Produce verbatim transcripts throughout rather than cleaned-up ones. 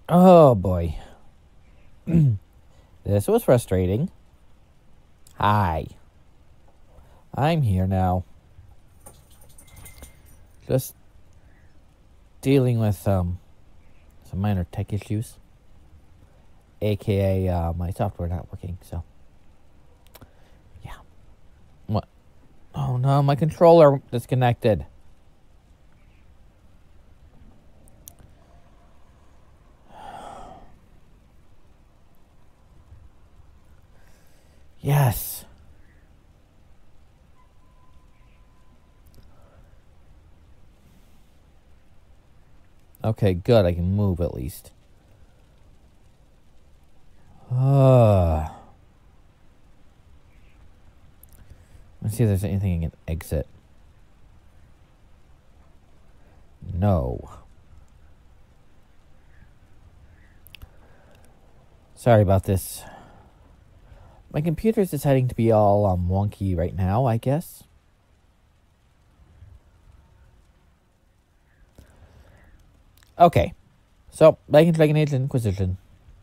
Oh boy. This was frustrating. Hi. I'm here now. Just dealing with um some minor tech issues. A K A uh, my software not working, so yeah. What? Oh no, my controller disconnected. Yes. Okay, good. I can move at least. Uh, let's see if there's anything I can exit. No. Sorry about this. My computer's deciding to be all um, wonky right now, I guess. Okay. So, back in Dragon Age Inquisition.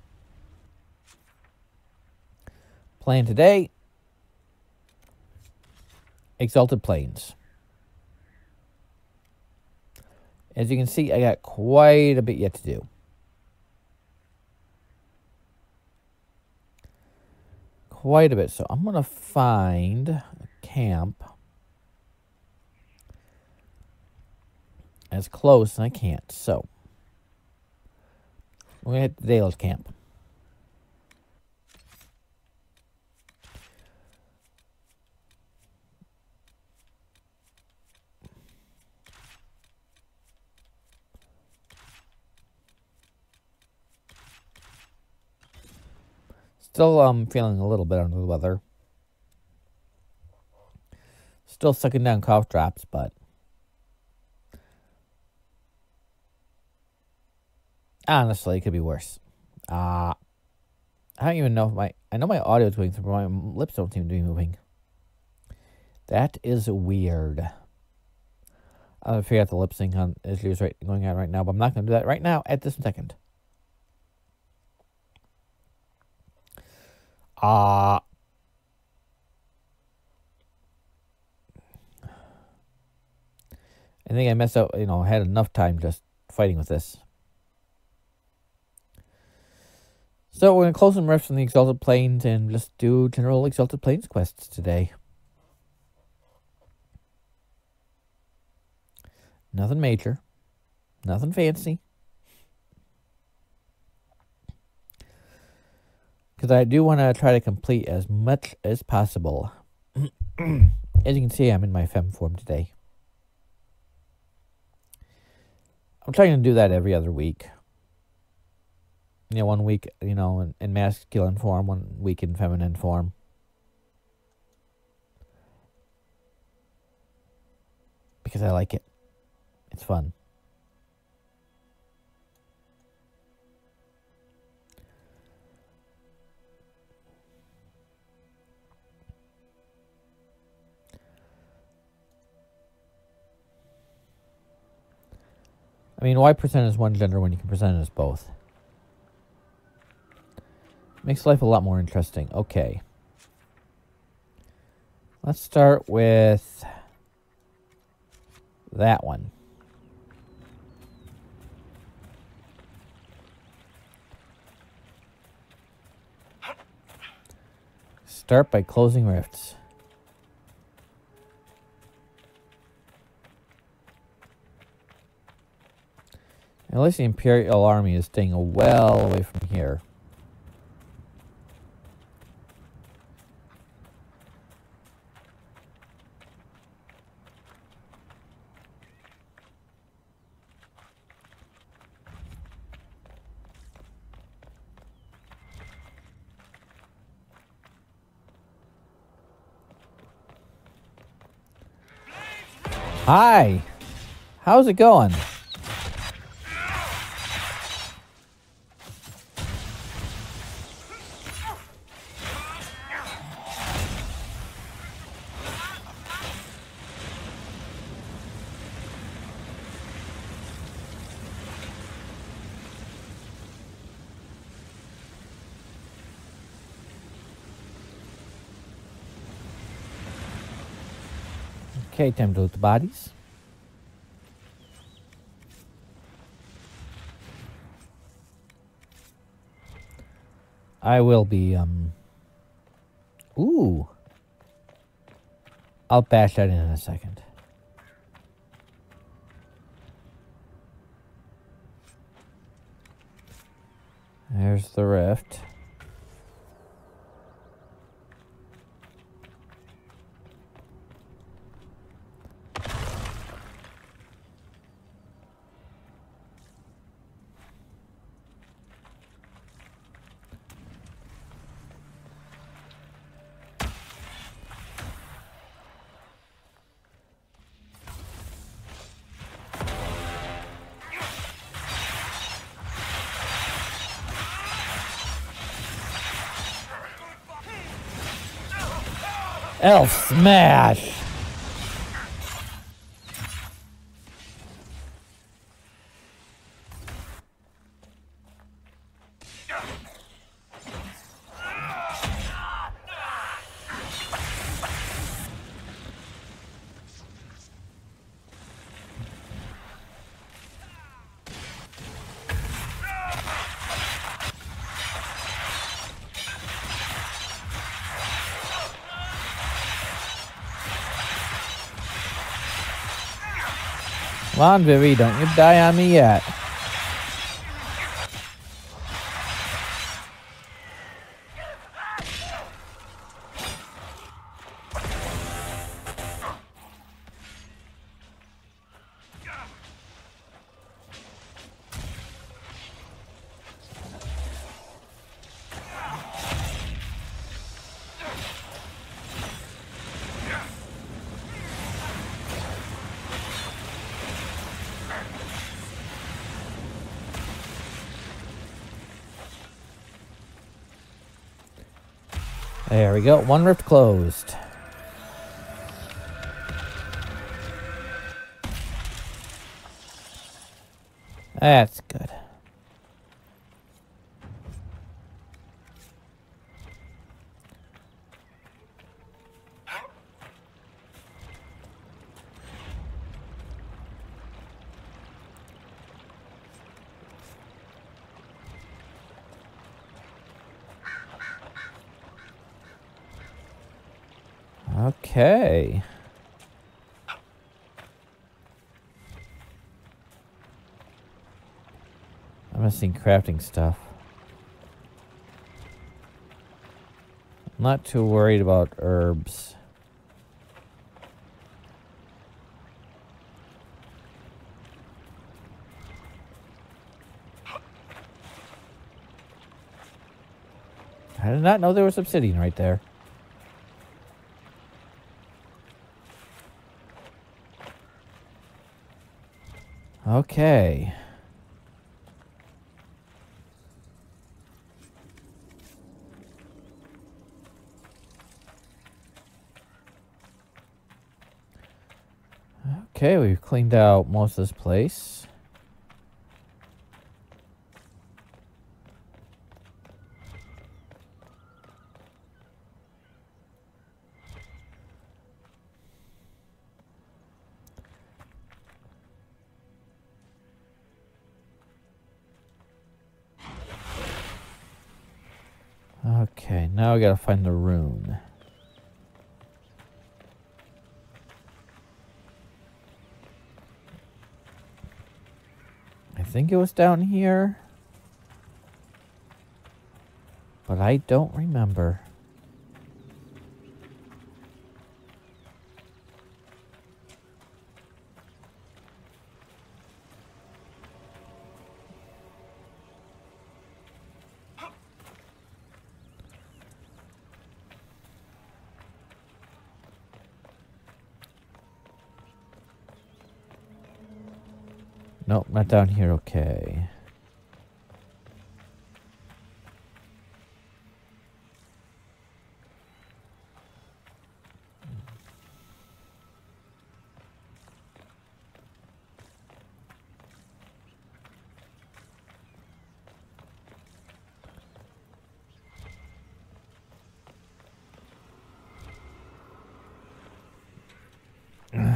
Playing today, Exalted Plains. As you can see, I got quite a bit yet to do. Quite a bit. So I'm going to find a camp as close as I can't. So we're going to hit the Dale's camp. Still um, feeling a little bit under the weather. Still sucking down cough drops, but honestly, it could be worse. Uh, I don't even know if my... I know my audio is going through, but my lips don't seem to be moving. That is weird. I'm going to figure out the lip sync on issues right, going on right now, but I'm not going to do that right now at this second. Ah. Uh, I think I messed up, you know, I had enough time just fighting with this. So we're going to close some rifts from the Exalted Plains and just do general Exalted Plains quests today. Nothing major. Nothing fancy. Because I do want to try to complete as much as possible. As you can see, I'm in my femme form today. I'm trying to do that every other week. You know, one week, you know, in, in masculine form, one week in feminine form. Because I like it. It's fun. I mean, why present as one gender when you can present as both? Makes life a lot more interesting. Okay. Let's start with that one. Start by closing rifts. At least the Imperial Army is staying well away from here. Hi! How's it going? Okay, time to loot the bodies. I will be, um... Ooh. I'll bash that in in a second. There's the rift. Elf smash! Come on, Vivi, don't you die on me yet. There we go. One rift closed. That's good. Okay. I'm missing crafting stuff. I'm not too worried about herbs. I did not know there was obsidian right there. Okay. Okay, we've cleaned out most of this place. Okay, now we gotta find the rune. I think it was down here, but I don't remember. Nope, not down here. Okay.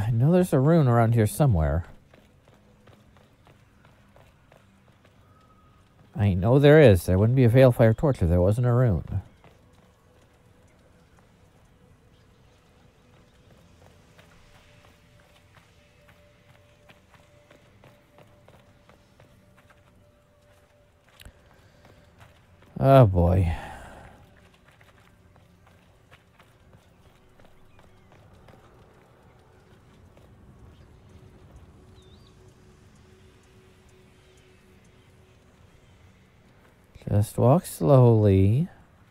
I know there's a rune around here somewhere. I know there is. There wouldn't be a Veilfire Torch if there wasn't a rune. Oh boy. Just walk slowly.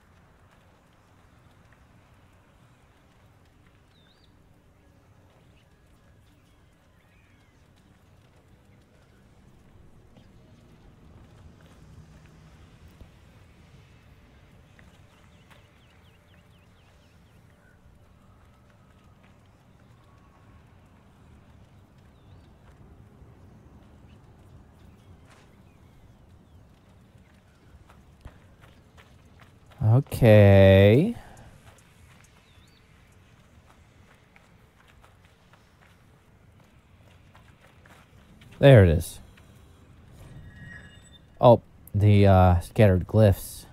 Okay. There it is. Oh, the uh, scattered glyphs.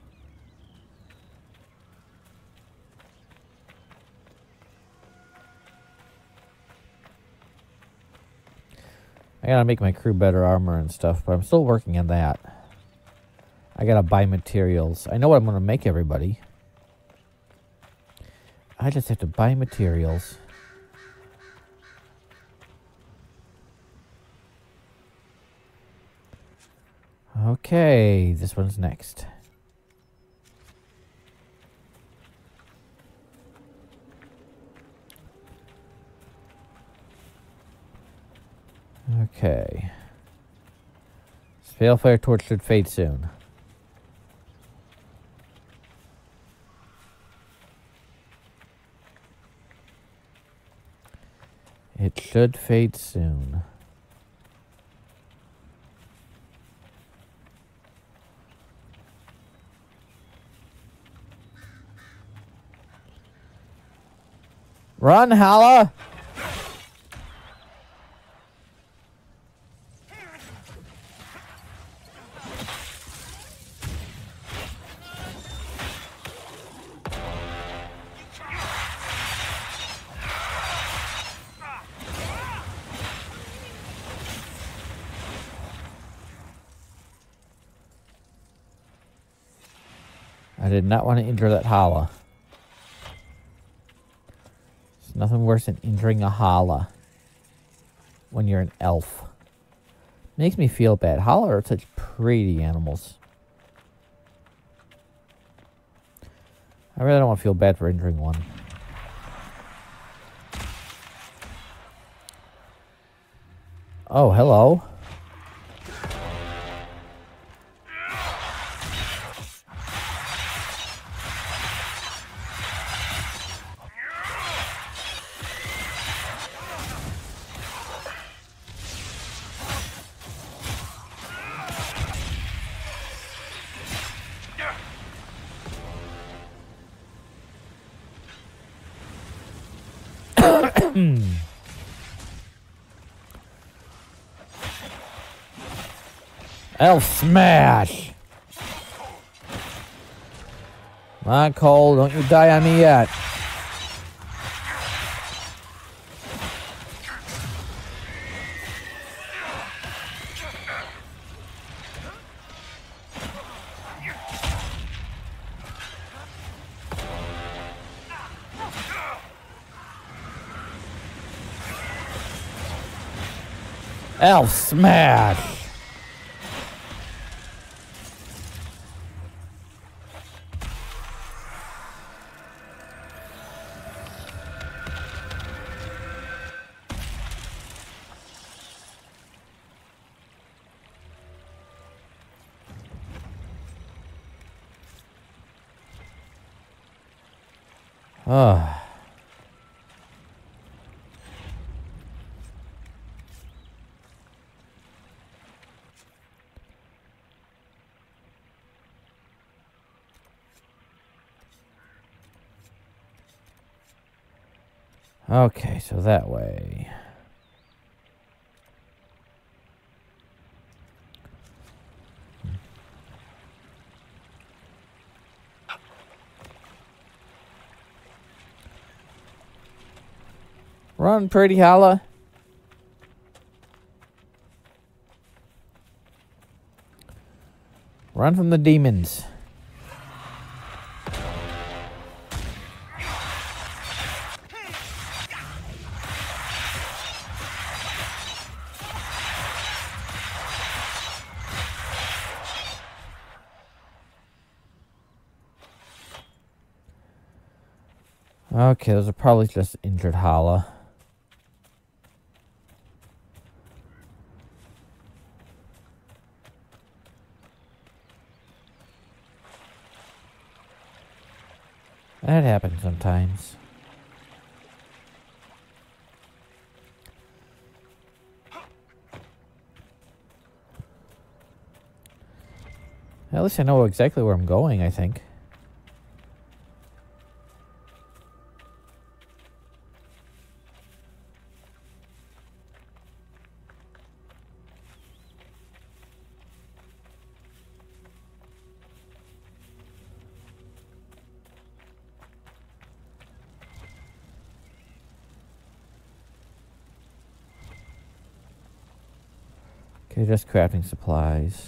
I gotta make my crew better armor and stuff, but I'm still working on that. I gotta buy materials. I know what I'm gonna make everybody. I just have to buy materials. Okay, this one's next. Okay. This Veilfire Torch should fade soon. It should fade soon. Run, Hala! I did not want to injure that Hala. There's nothing worse than injuring a Hala when you're an elf. Makes me feel bad. Hala are such pretty animals. I really don't want to feel bad for injuring one. Oh, hello. Elf smash! Come on, Cole, don't you die on me yet. Elf smash! Ah. Okay, so that way. Run, pretty Hala. Run from the demons. Okay, those are probably just injured Hala. That happens sometimes. At least I know exactly where I'm going, I think. Okay, just crafting supplies.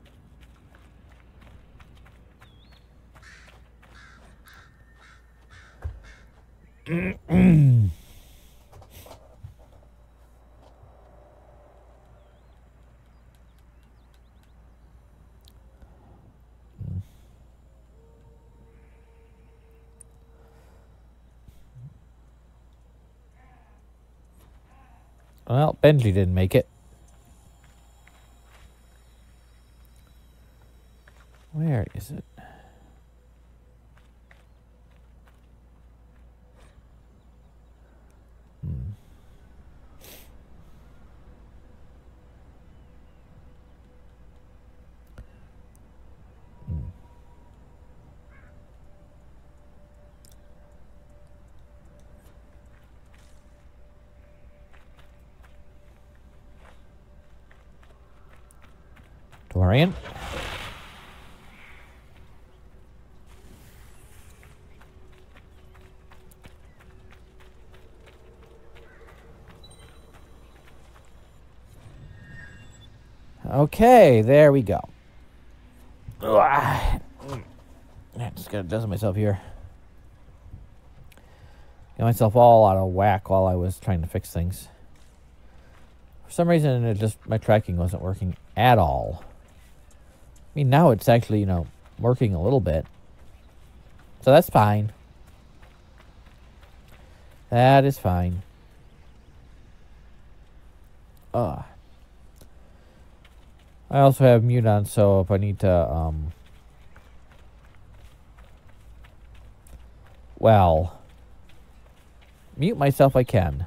Well, Benji didn't make it. Where is it? Hmm. Hmm. Dorian? Okay, there we go. Ugh. I just gotta adjust myself here. Got myself all out of whack while I was trying to fix things. For some reason, it just my tracking wasn't working at all. I mean, now it's actually, you know, working a little bit. So that's fine. That is fine. Ugh. I also have mute on, so if I need to, um... well... mute myself, I can.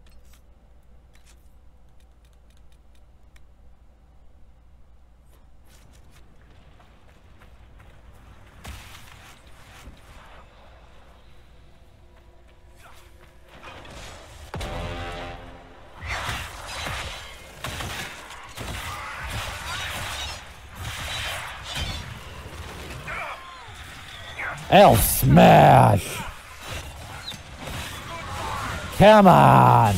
L smash! Come on!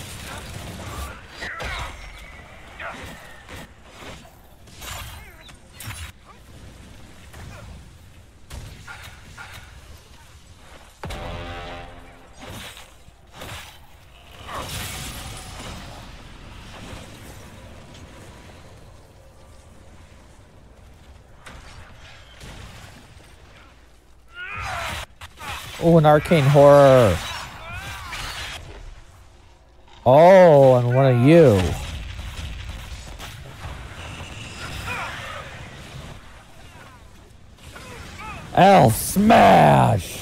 Oh, an arcane horror. Oh, and one of you. L smash.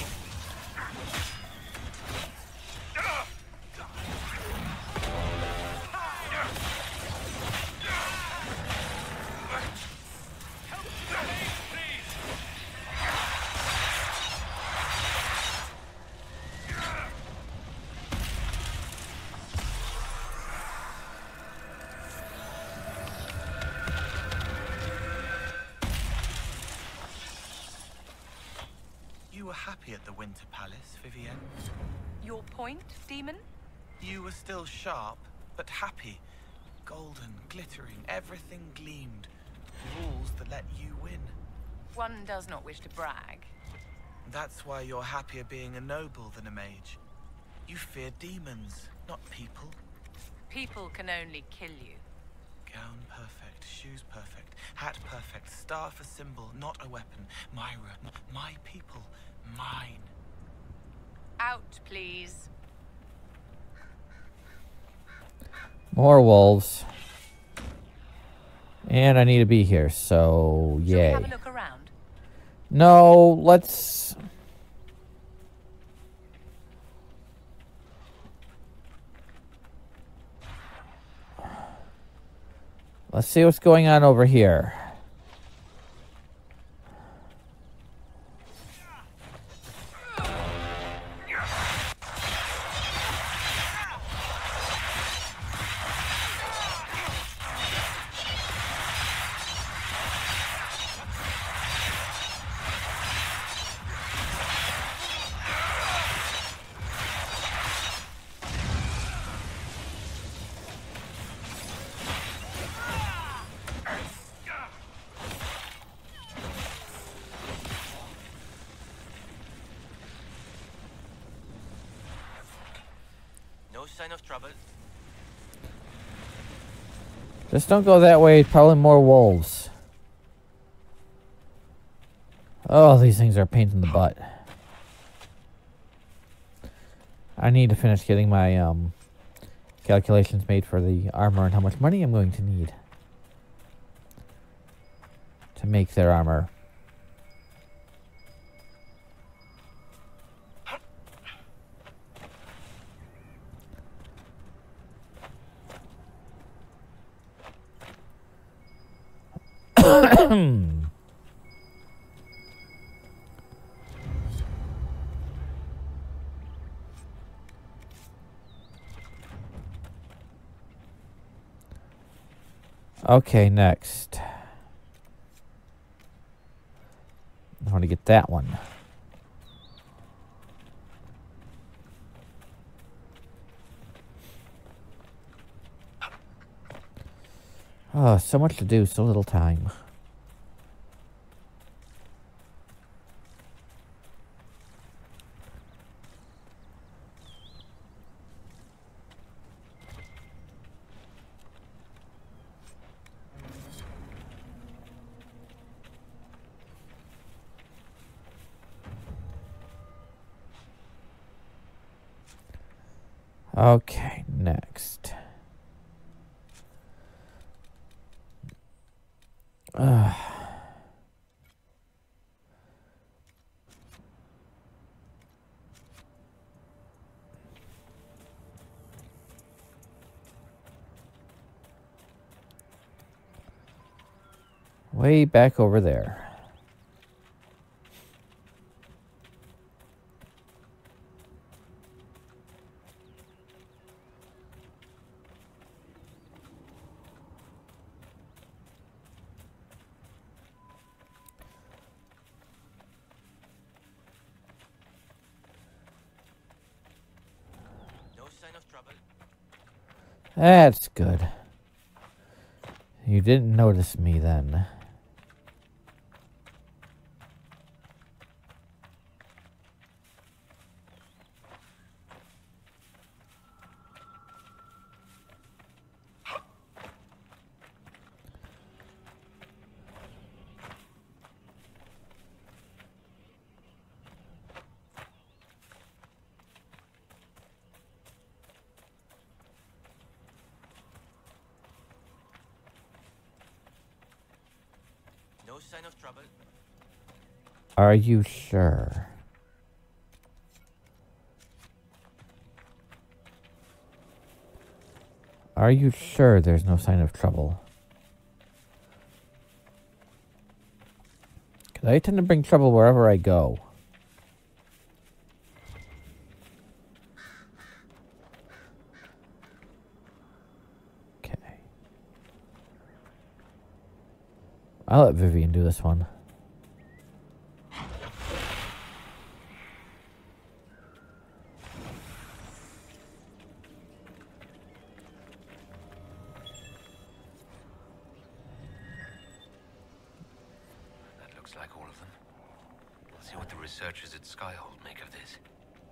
happy at the Winter Palace, Vivienne? Your point, demon? You were still sharp, but happy. Golden, glittering, everything gleamed. Rules that let you win. One does not wish to brag. That's why you're happier being a noble than a mage. You fear demons, not people. People can only kill you. Gown perfect, shoes perfect, hat perfect, staff a symbol, not a weapon. Myra, my people, mine. Out, please. More wolves. And I need to be here, so yay. Shall we have a look around? No, let's... Let's see what's going on over here. No sign of trouble. Just don't go that way. Probably more wolves. Oh, these things are a pain in the butt. I need to finish getting my um, calculations made for the armor and how much money I'm going to need to make their armor. Okay, next. I want to get that one. Oh, so much to do, so little time. Okay, next. Uh. Way back over there. That's good. You didn't notice me then. No sign of trouble. Are you sure? Are you sure there's no sign of trouble? Because I tend to bring trouble wherever I go. Okay. I'll let Vivienne do this one. looks like all of them. Let's see what the researchers at Skyhold make of this.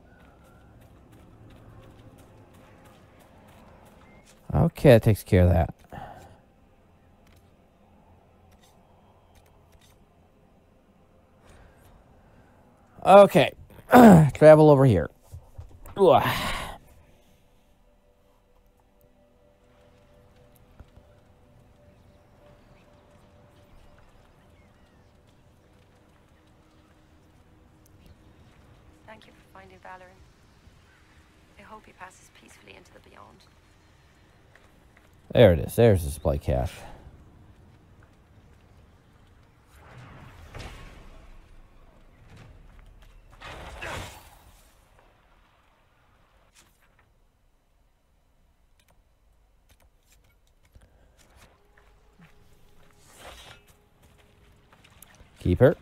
Okay, that takes care of that. Okay. Travel over here. Ugh. Thank you for finding Valoran. I hope he passes peacefully into the beyond. There it is. There's the supply cache. Keep her.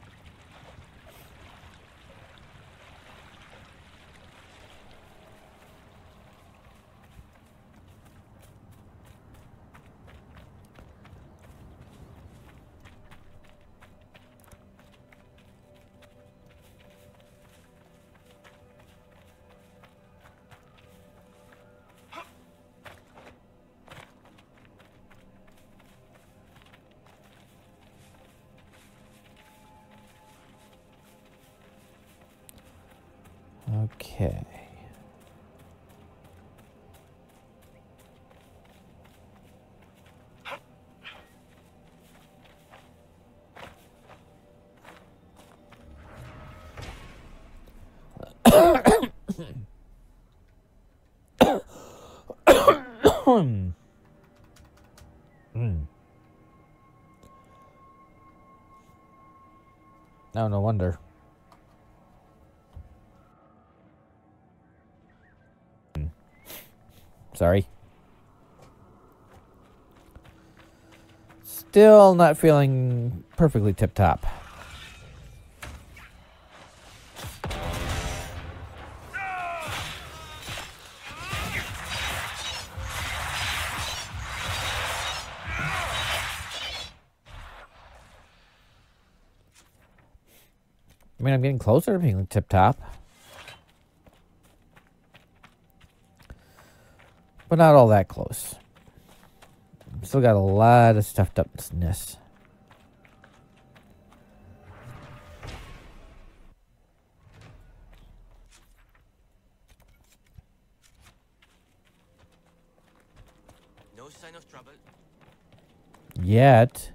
Okay. Hmm. No, no wonder. Sorry. Still not feeling perfectly tip-top. I mean, I'm getting closer to being tip-top. But not all that close. Still got a lot of stuffed upness. No sign of trouble. Yet.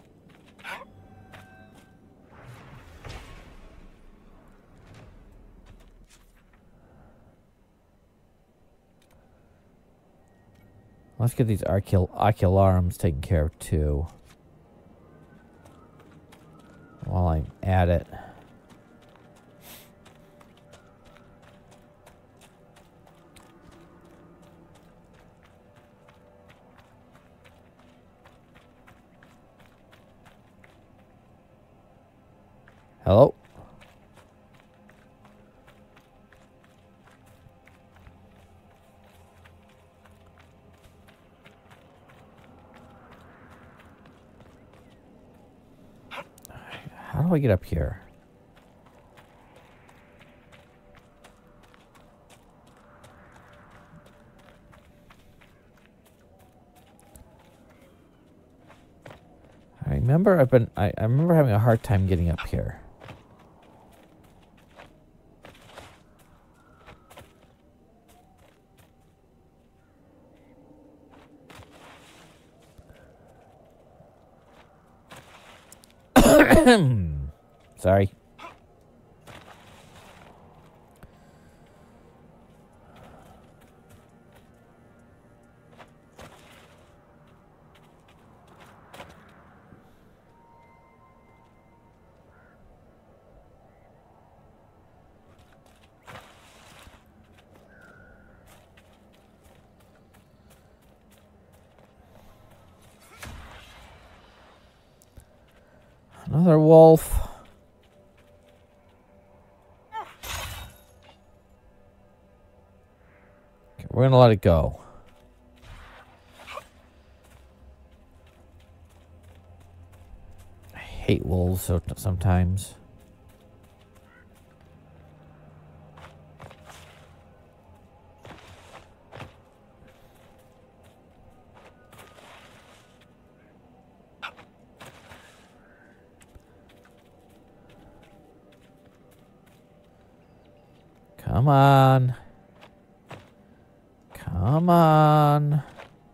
Let's get these ocul ocularums taken care of too. While I'm at it. Hello? How do I get up here? I remember I've been I, I remember having a hard time getting up here. Sorry. Another wolf. Okay, we're gonna let it go. I hate wolves so sometimes. Come on. Come on.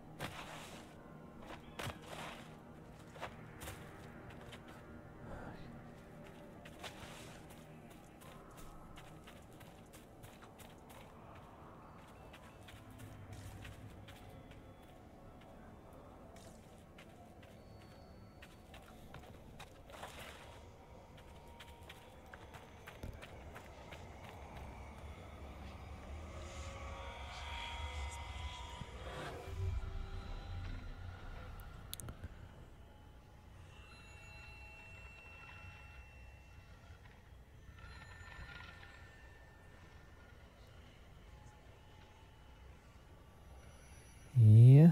Yeah.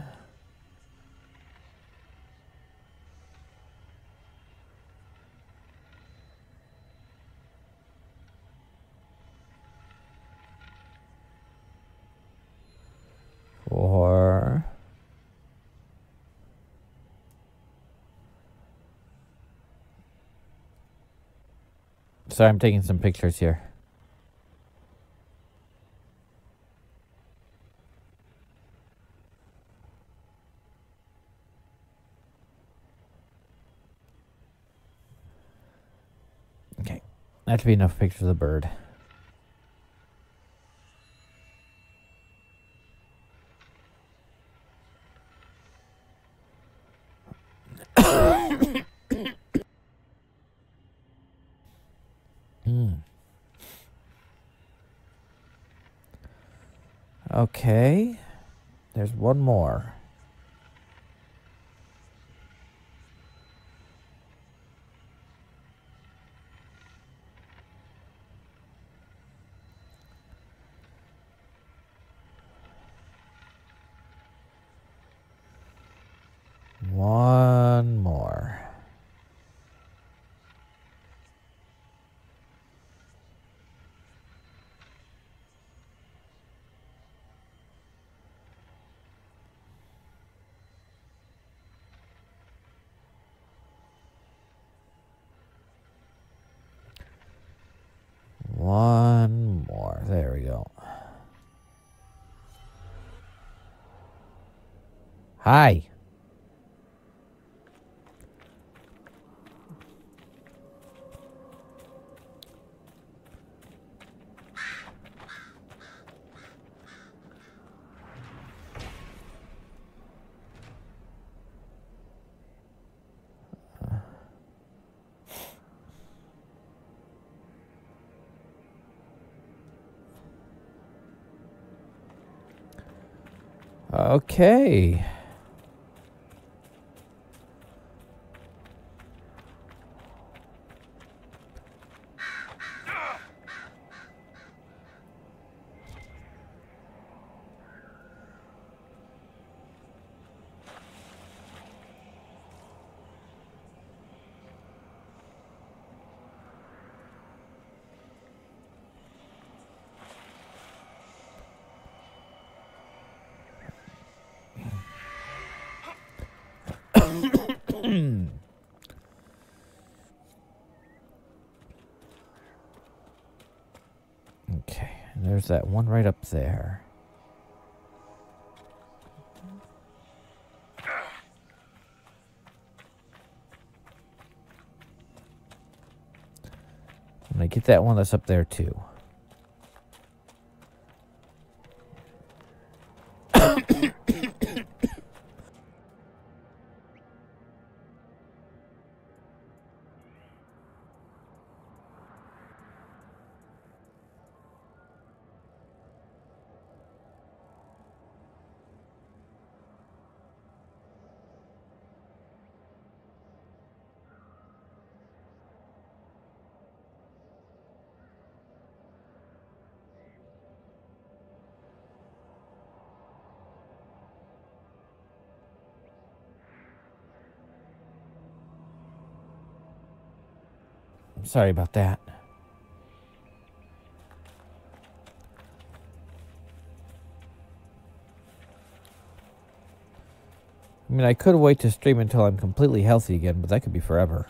Four. Sorry, I'm taking some pictures here. Okay. That should be enough pictures of the bird. Hmm. Okay. There's one more. One more. One more. There we go. Hi. Okay. Okay, and there's that one right up there. I'm gonna get that one that's up there too. Sorry about that. I mean, I could wait to stream until I'm completely healthy again, but that could be forever.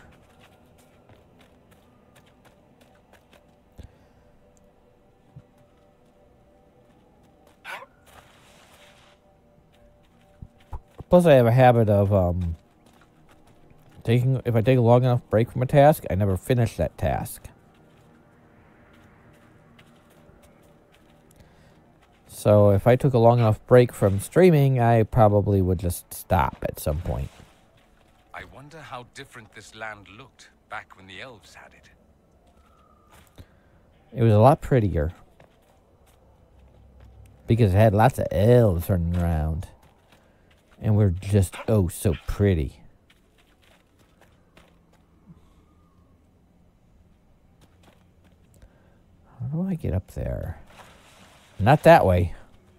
Plus, I have a habit of um, taking, if I take a long enough break from a task, I never finish that task. So if I took a long enough break from streaming, I probably would just stop at some point. I wonder how different this land looked back when the elves had it. It was a lot prettier. Because it had lots of elves running around. And we're just, oh, so pretty. How do I get up there? Not that way.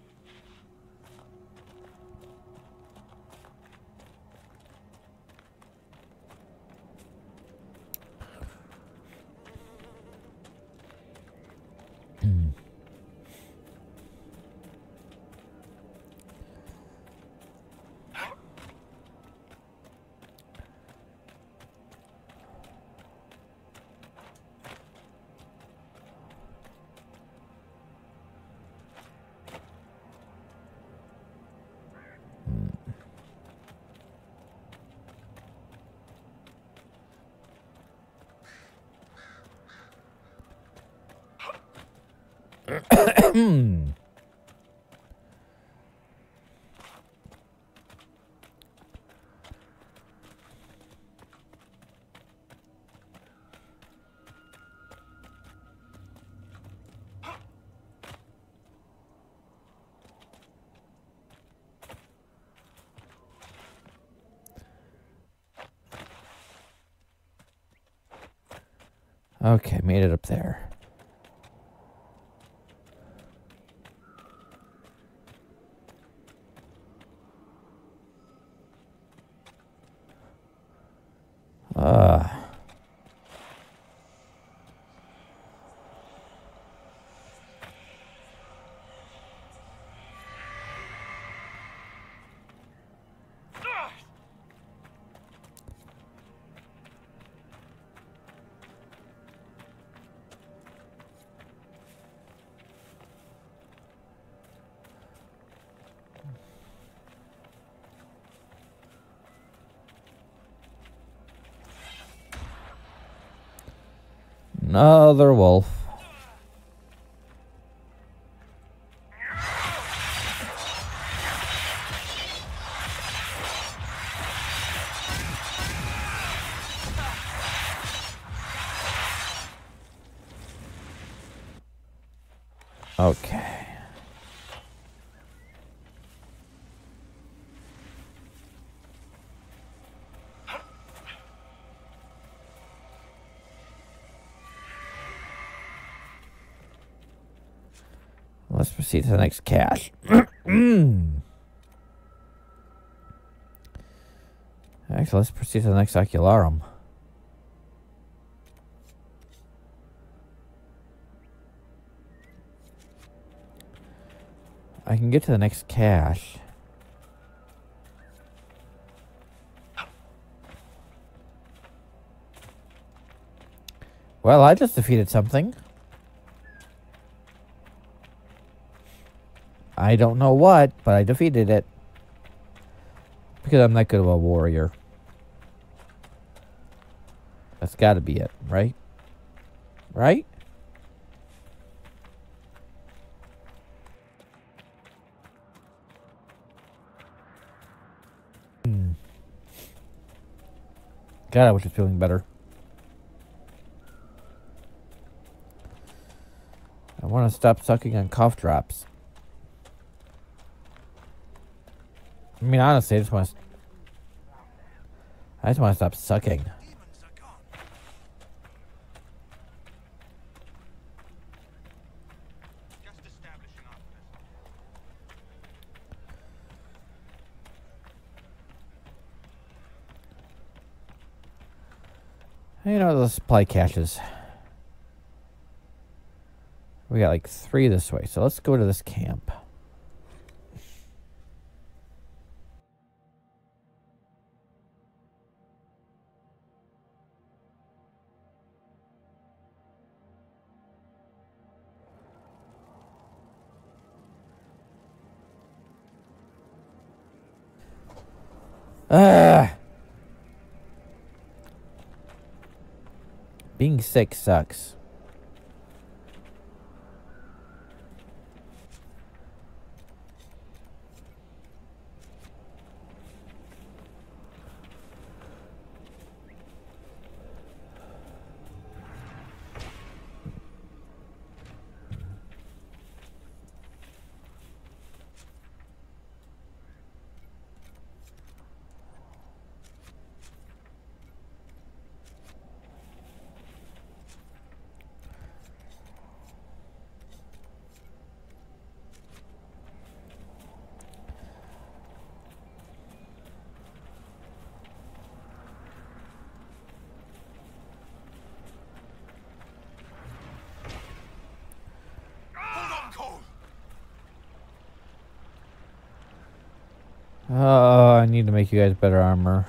Okay, made it up there. Uh. Another wolf. Okay. Let's proceed to the next cache. Actually, let's proceed to the next Ocularum. I can get to the next cache. Well, I just defeated something. I don't know what, but I defeated it. Because I'm that good of a warrior. That's gotta be it, right? Right? Hmm. God, I wish I was feeling better. I want to stop sucking on cough drops. I mean, honestly, I just want to... I just want to stop sucking. You know, the supply caches. We got like three this way, so let's go to this camp. Ah! Being sick sucks. Oh, I need to make you guys better armor.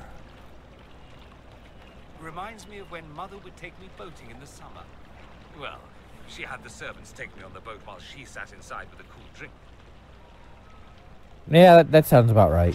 Reminds me of when Mother would take me boating in the summer. Well, she had the servants take me on the boat while she sat inside with a cool drink. Yeah, that, that sounds about right.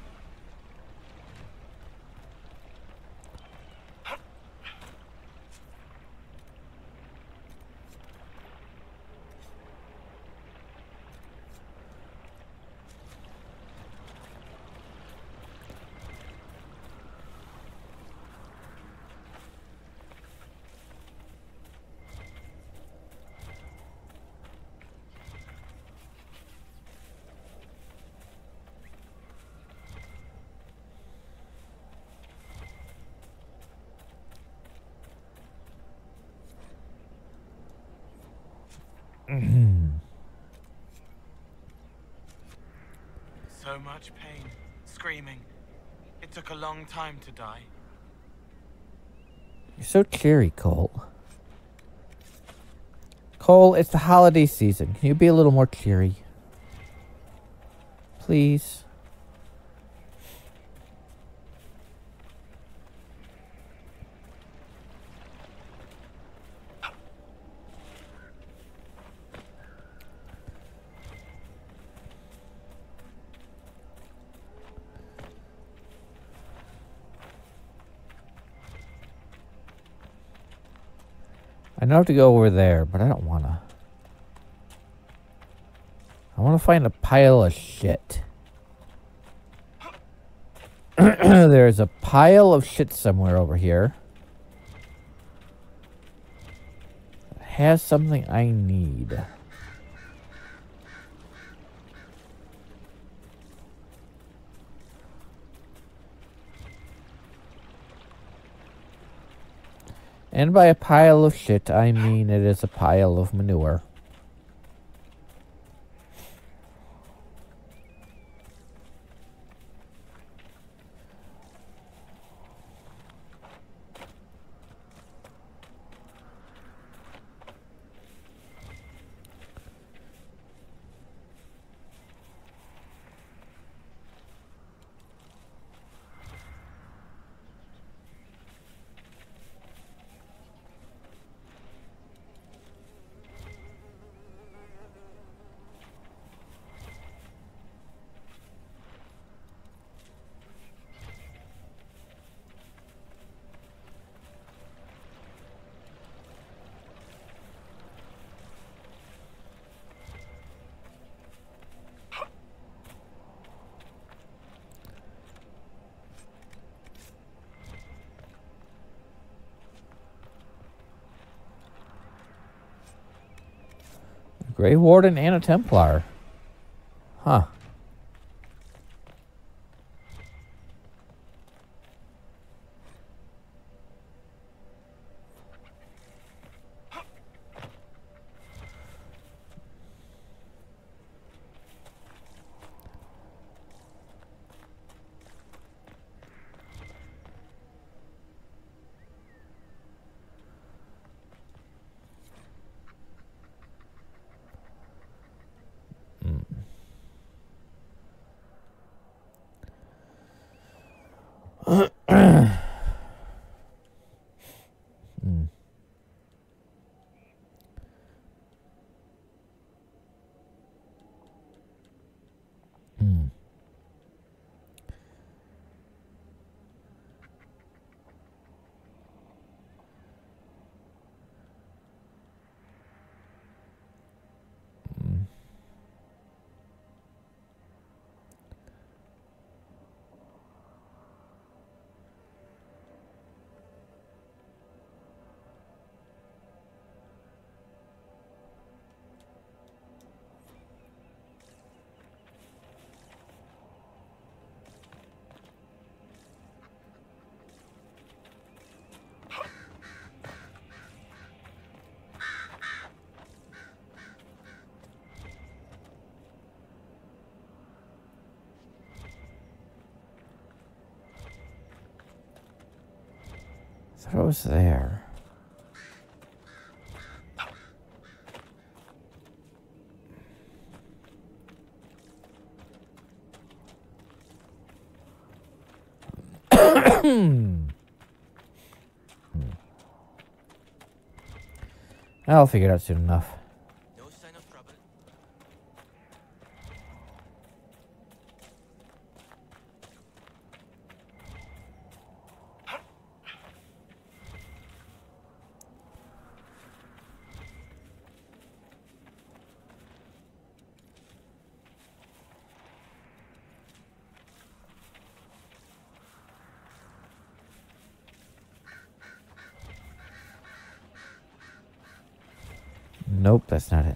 So much pain, screaming. It took a long time to die. You're so cheery, Cole. Cole, it's the holiday season. Can you be a little more cheery? Please. I know I have to go over there, but I don't want to. I want to find a pile of shit. There's a pile of shit somewhere over here. It has something I need. And by a pile of shit, I mean it is a pile of manure. Grey Warden and a Templar. Huh. Hmm. Hmm. I thought it was there. I'll figure it out soon enough. No sign of trouble. Nope, that's not it.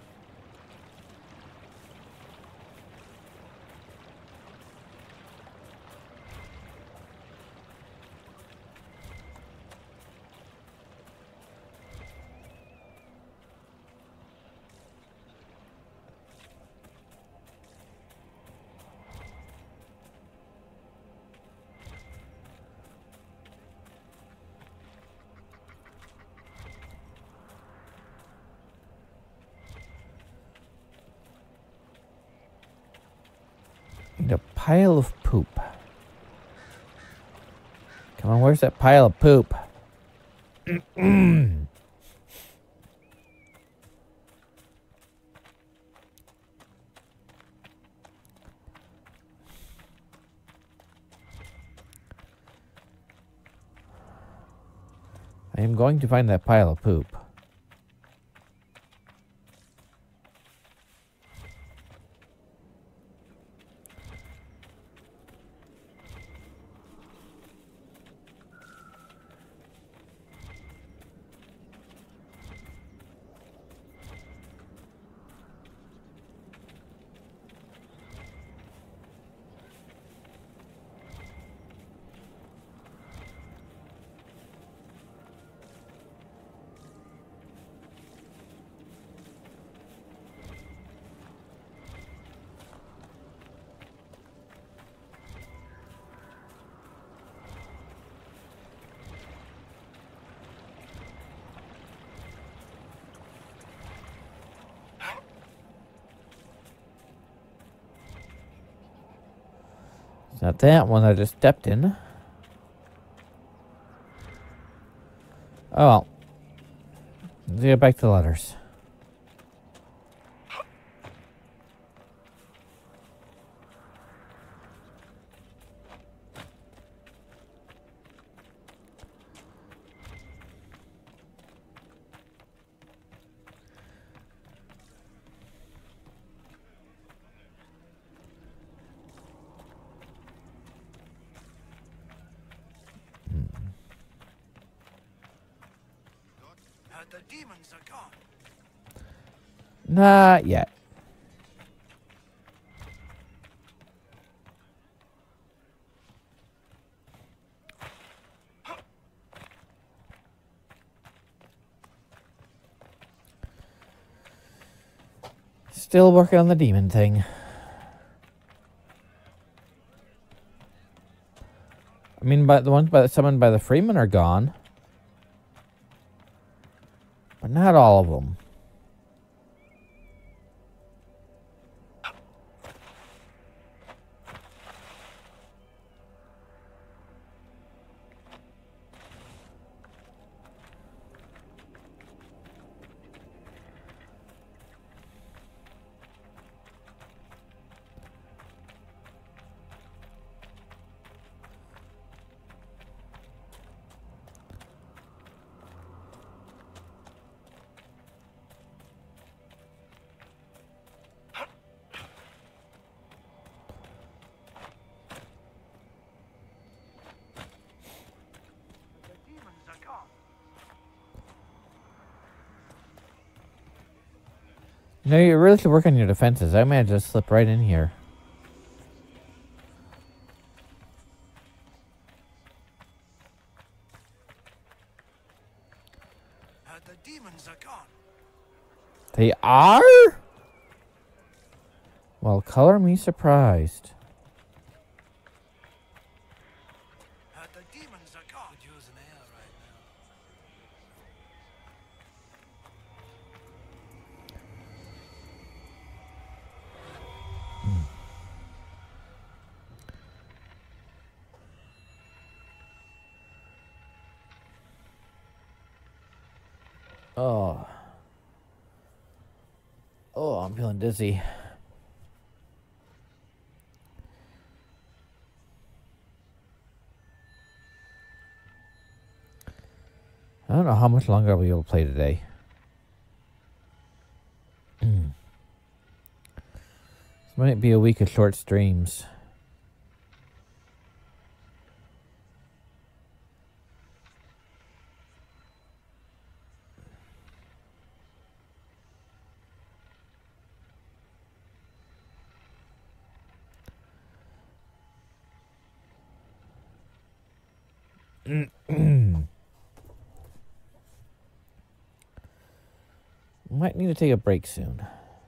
Need a pile of poop. Come on, where's that pile of poop? I am going to find that pile of poop. It's not that one I just stepped in. Oh well. Let's get back to the letters. The demons are gone. Not yet. Still working on the demon thing. I mean, but the ones by the, summoned by the Freeman are gone. But not all of them. No, you really should work on your defenses. I might just slip right in here. Uh, the demons are gone. They are? Well, color me surprised. Uh, the demons are gone. Could use an air right now. Oh. Oh, I'm feeling dizzy. I don't know how much longer I'll be able to play today. This might be a week of short streams. Might need to take a break soon.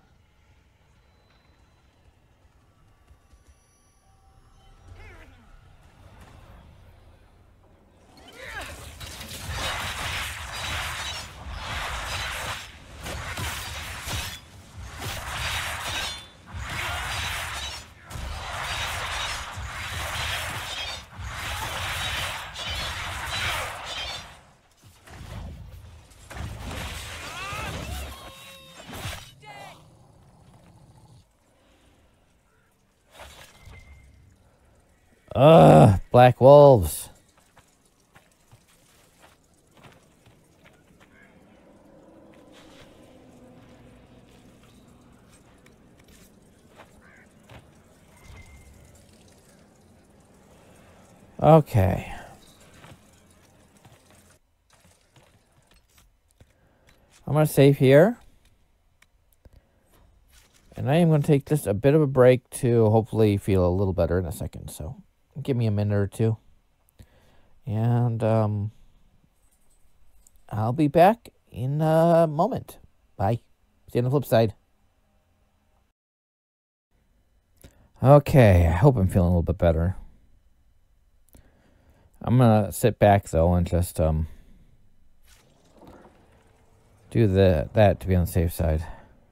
Ugh, black wolves. Okay. I'm going to save here. And I am going to take just a bit of a break to hopefully feel a little better in a second. So give me a minute or two. And um, I'll be back in a moment. Bye. See you on the flip side. Okay, I hope I'm feeling a little bit better. I'm going to sit back, though, and just um do the, that to be on the safe side.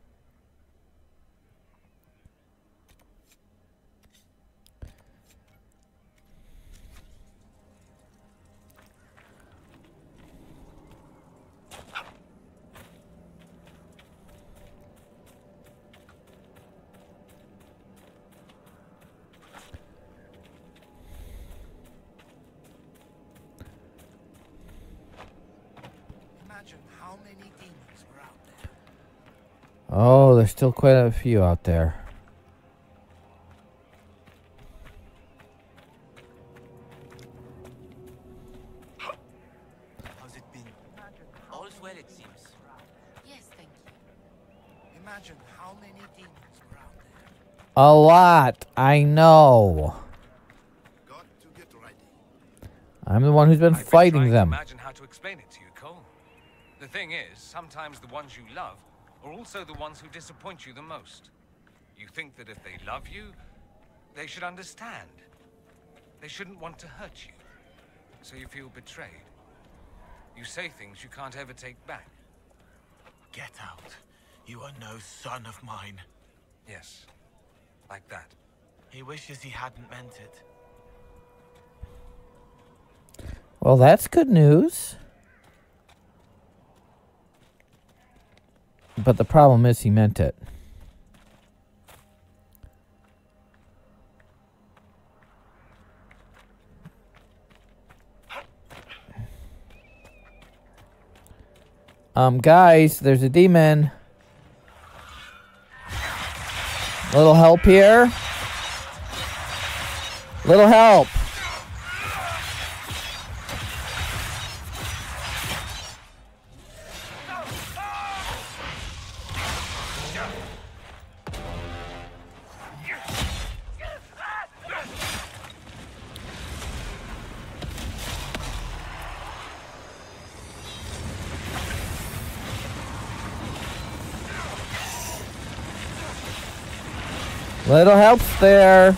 Oh, there's still quite a few out there. How's it been? All's well, it seems. Yes, thank you. Imagine how many demons were out there. A lot, I know. Got to get ready. I'm the one who's been I've fighting been trying them. To imagine how to explain it to you, Cole. The thing is, sometimes the ones you love are also the ones who disappoint you the most. You think that if they love you, they should understand. They shouldn't want to hurt you. So you feel betrayed. You say things you can't ever take back. Get out. You are no son of mine. Yes, like that. He wishes he hadn't meant it. Well, that's good news. But the problem is he meant it. Um, guys, there's a demon. Little help here. Little help. Little help's there.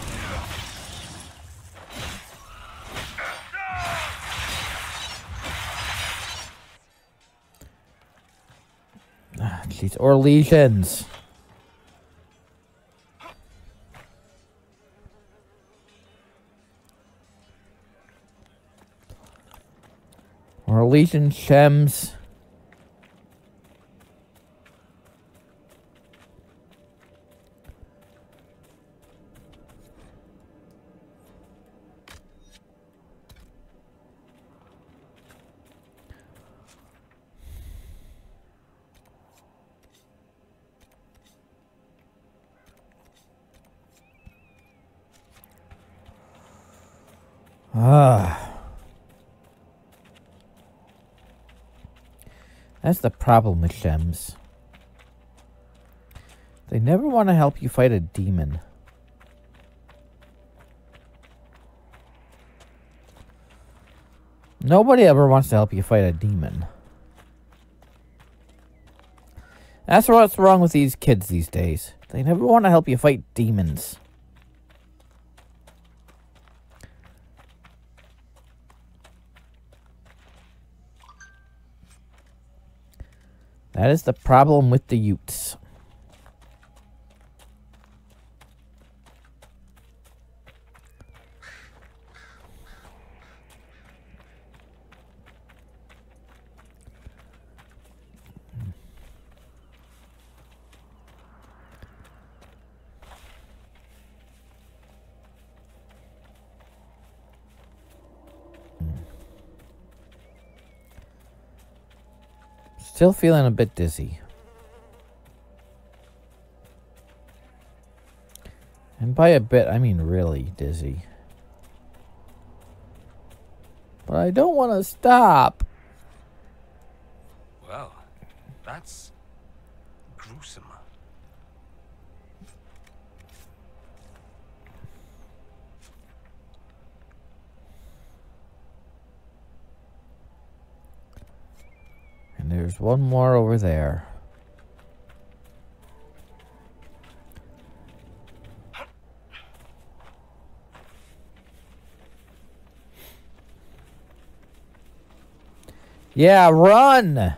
Ah, jeez, or lesions. Or lesion shems. Ah. That's the problem with shems. They never want to help you fight a demon. Nobody ever wants to help you fight a demon. That's what's wrong with these kids these days. They never want to help you fight demons. That is the problem with the Utes. Still feeling a bit dizzy. And by a bit, I mean really dizzy. But I don't want to stop. Well, that's gruesome. And there's one more over there. Yeah, run!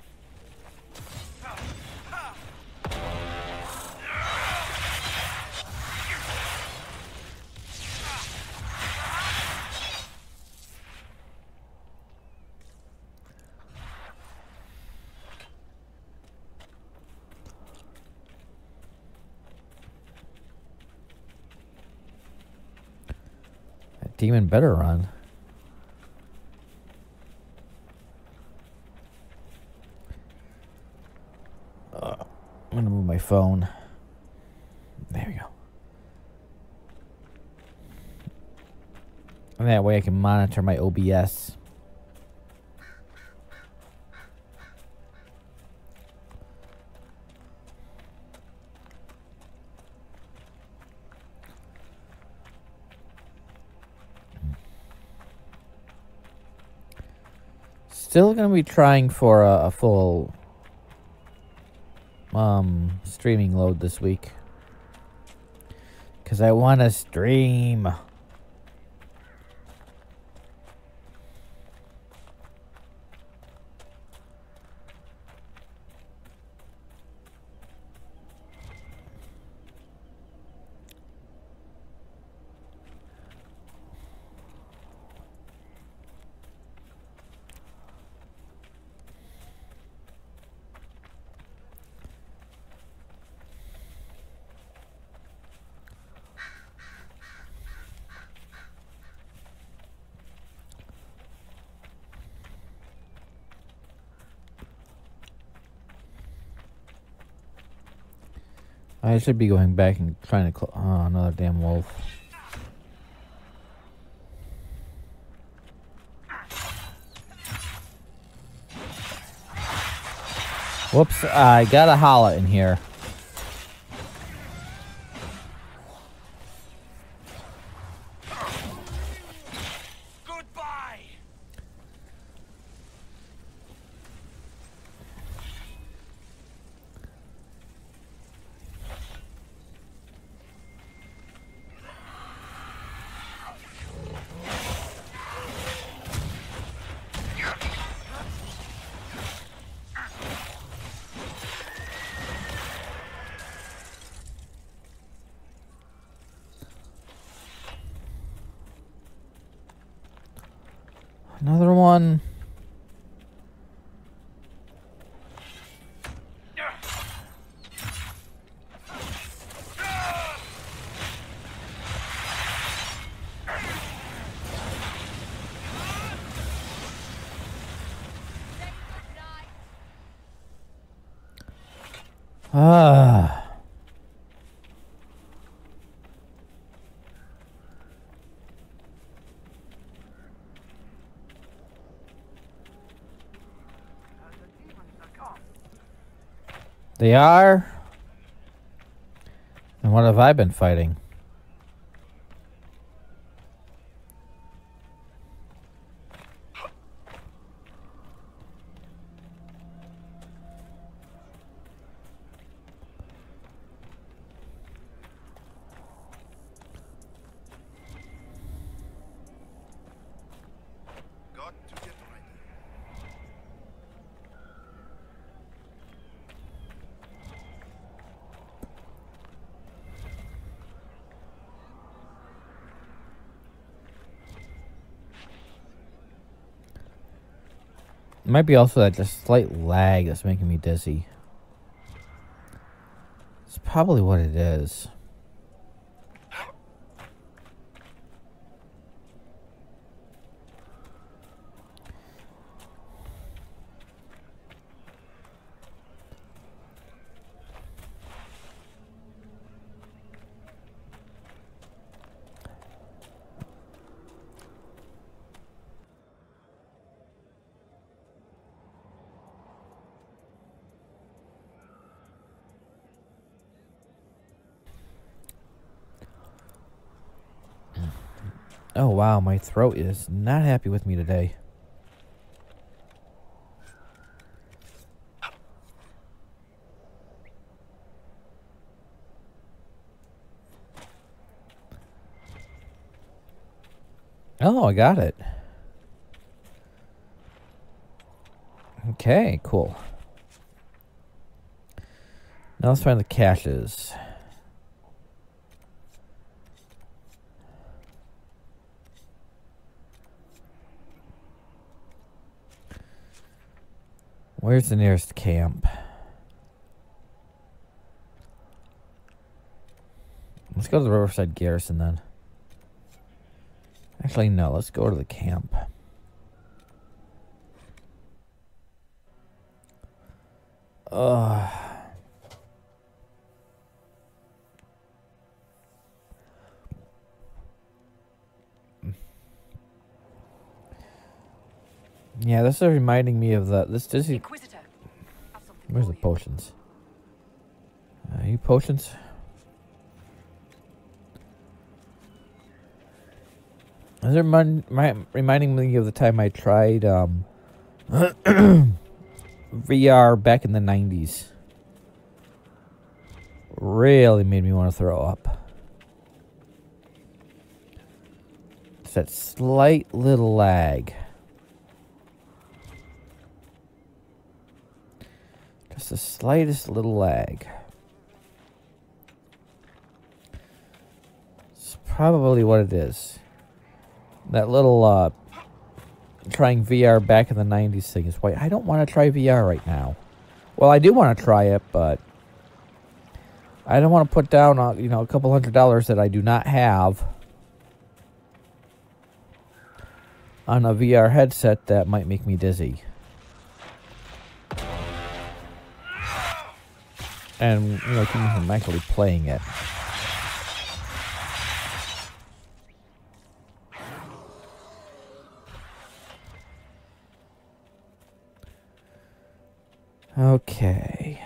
That demon better run. Uh, I'm gonna move my phone. There we go. And that way I can monitor my O B S. Still gonna be trying for a, a full um streaming load this week, because I want to stream. I should be going back and trying to cl- oh, another damn wolf. Whoops, I got a holla in here. Goodbye. Another one. Ah. They are? And what have I been fighting? Got to get ready. It might be also that just slight lag that's making me dizzy. It's probably what it is. Oh wow, my throat is not happy with me today. Oh, I got it. Okay, cool. Now let's find the caches. Where's the nearest camp? Let's go to the Riverside Garrison then. Actually, no, let's go to the camp. Ugh. Yeah, this is reminding me of the this this Inquisitor. Have something Where's for the you. potions? Uh, you potions? Is it remind, remi- reminding me of the time I tried um, V R back in the nineties? Really made me want to throw up. It's that slight little lag. Just the slightest little lag. It's probably what it is. That little uh, trying V R back in the nineties thing is why I don't want to try V R right now. Well, I do want to try it, but I don't want to put down uh, you know a couple hundred dollars that I do not have on a V R headset that might make me dizzy. And, you know, keep me from actually playing it. Okay.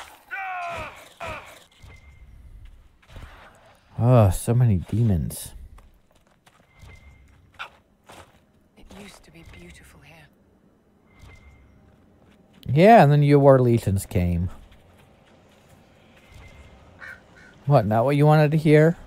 Oh, so many demons. used to be beautiful here. Yeah, and then your war legions came. What, not what you wanted to hear?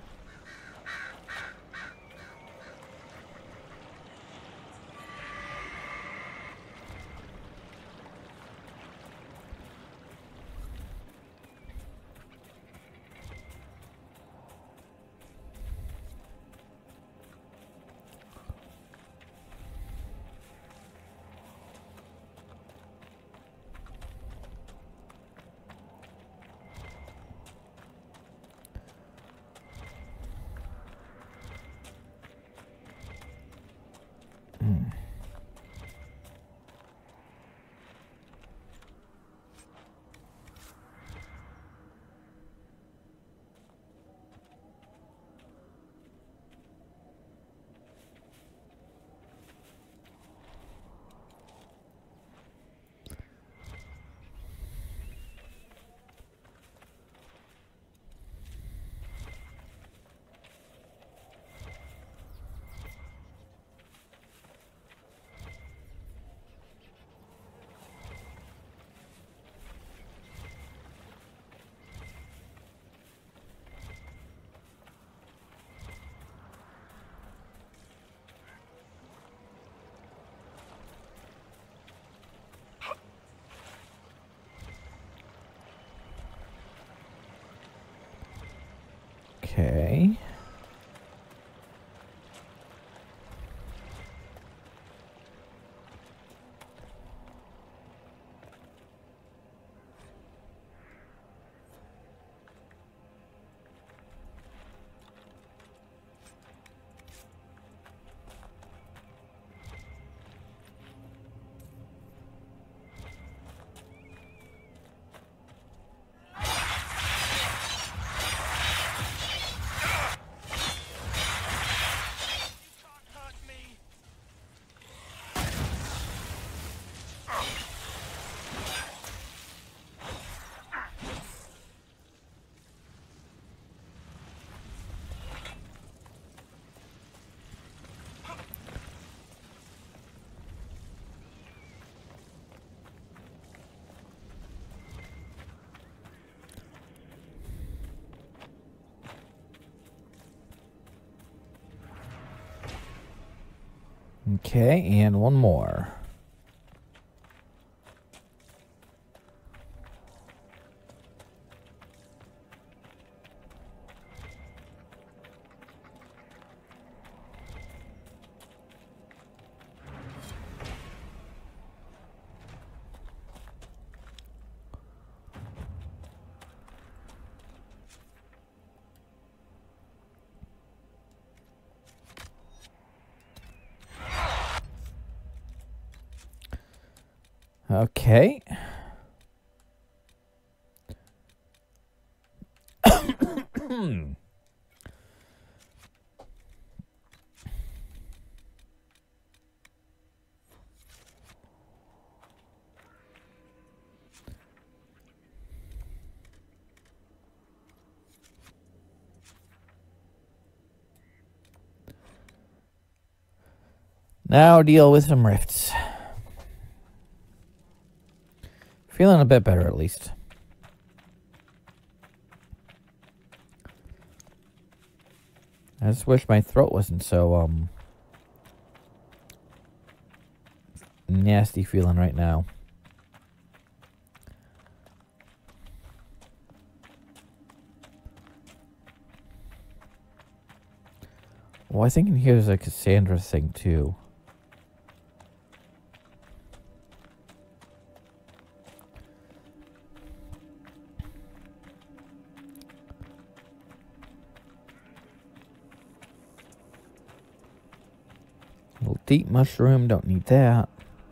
Okay. Okay, and one more. Okay. Now deal with some rifts. Feeling a bit better, at least. I just wish my throat wasn't so, um... nasty feeling right now. Well, I think in here there's a Cassandra thing, too. Little deep mushroom, don't need that.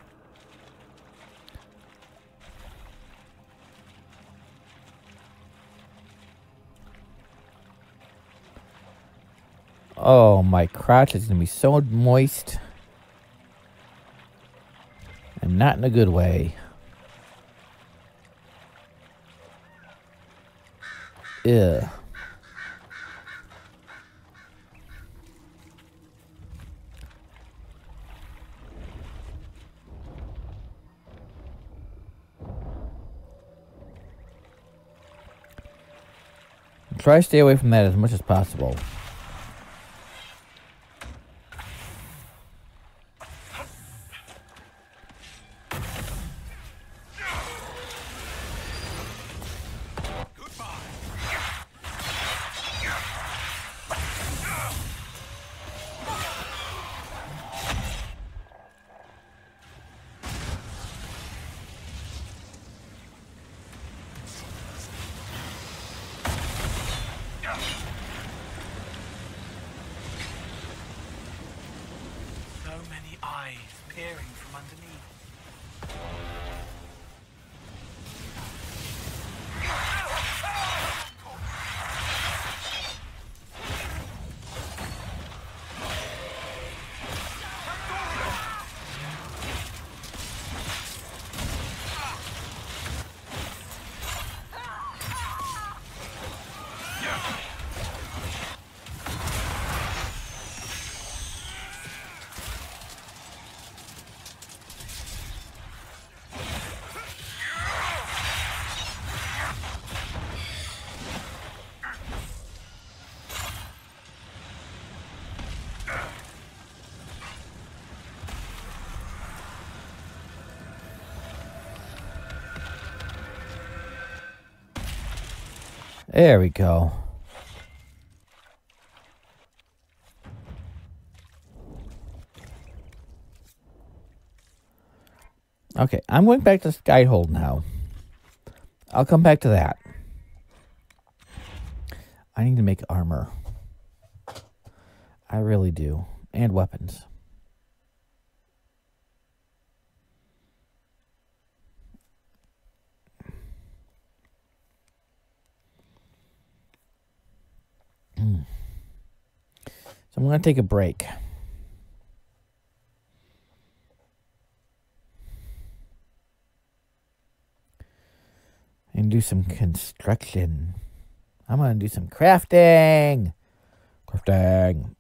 Oh, my crotch is going to be so moist. And not in a good way. Ew. try to stay away from that as much as possible. So many eyes peering from underneath. There we go. Okay, I'm going back to Skyhold now. I'll come back to that. I need to make armor. I really do. And weapons. Mm. So I'm going to take a break. And do some construction. I'm going to do some crafting. Crafting.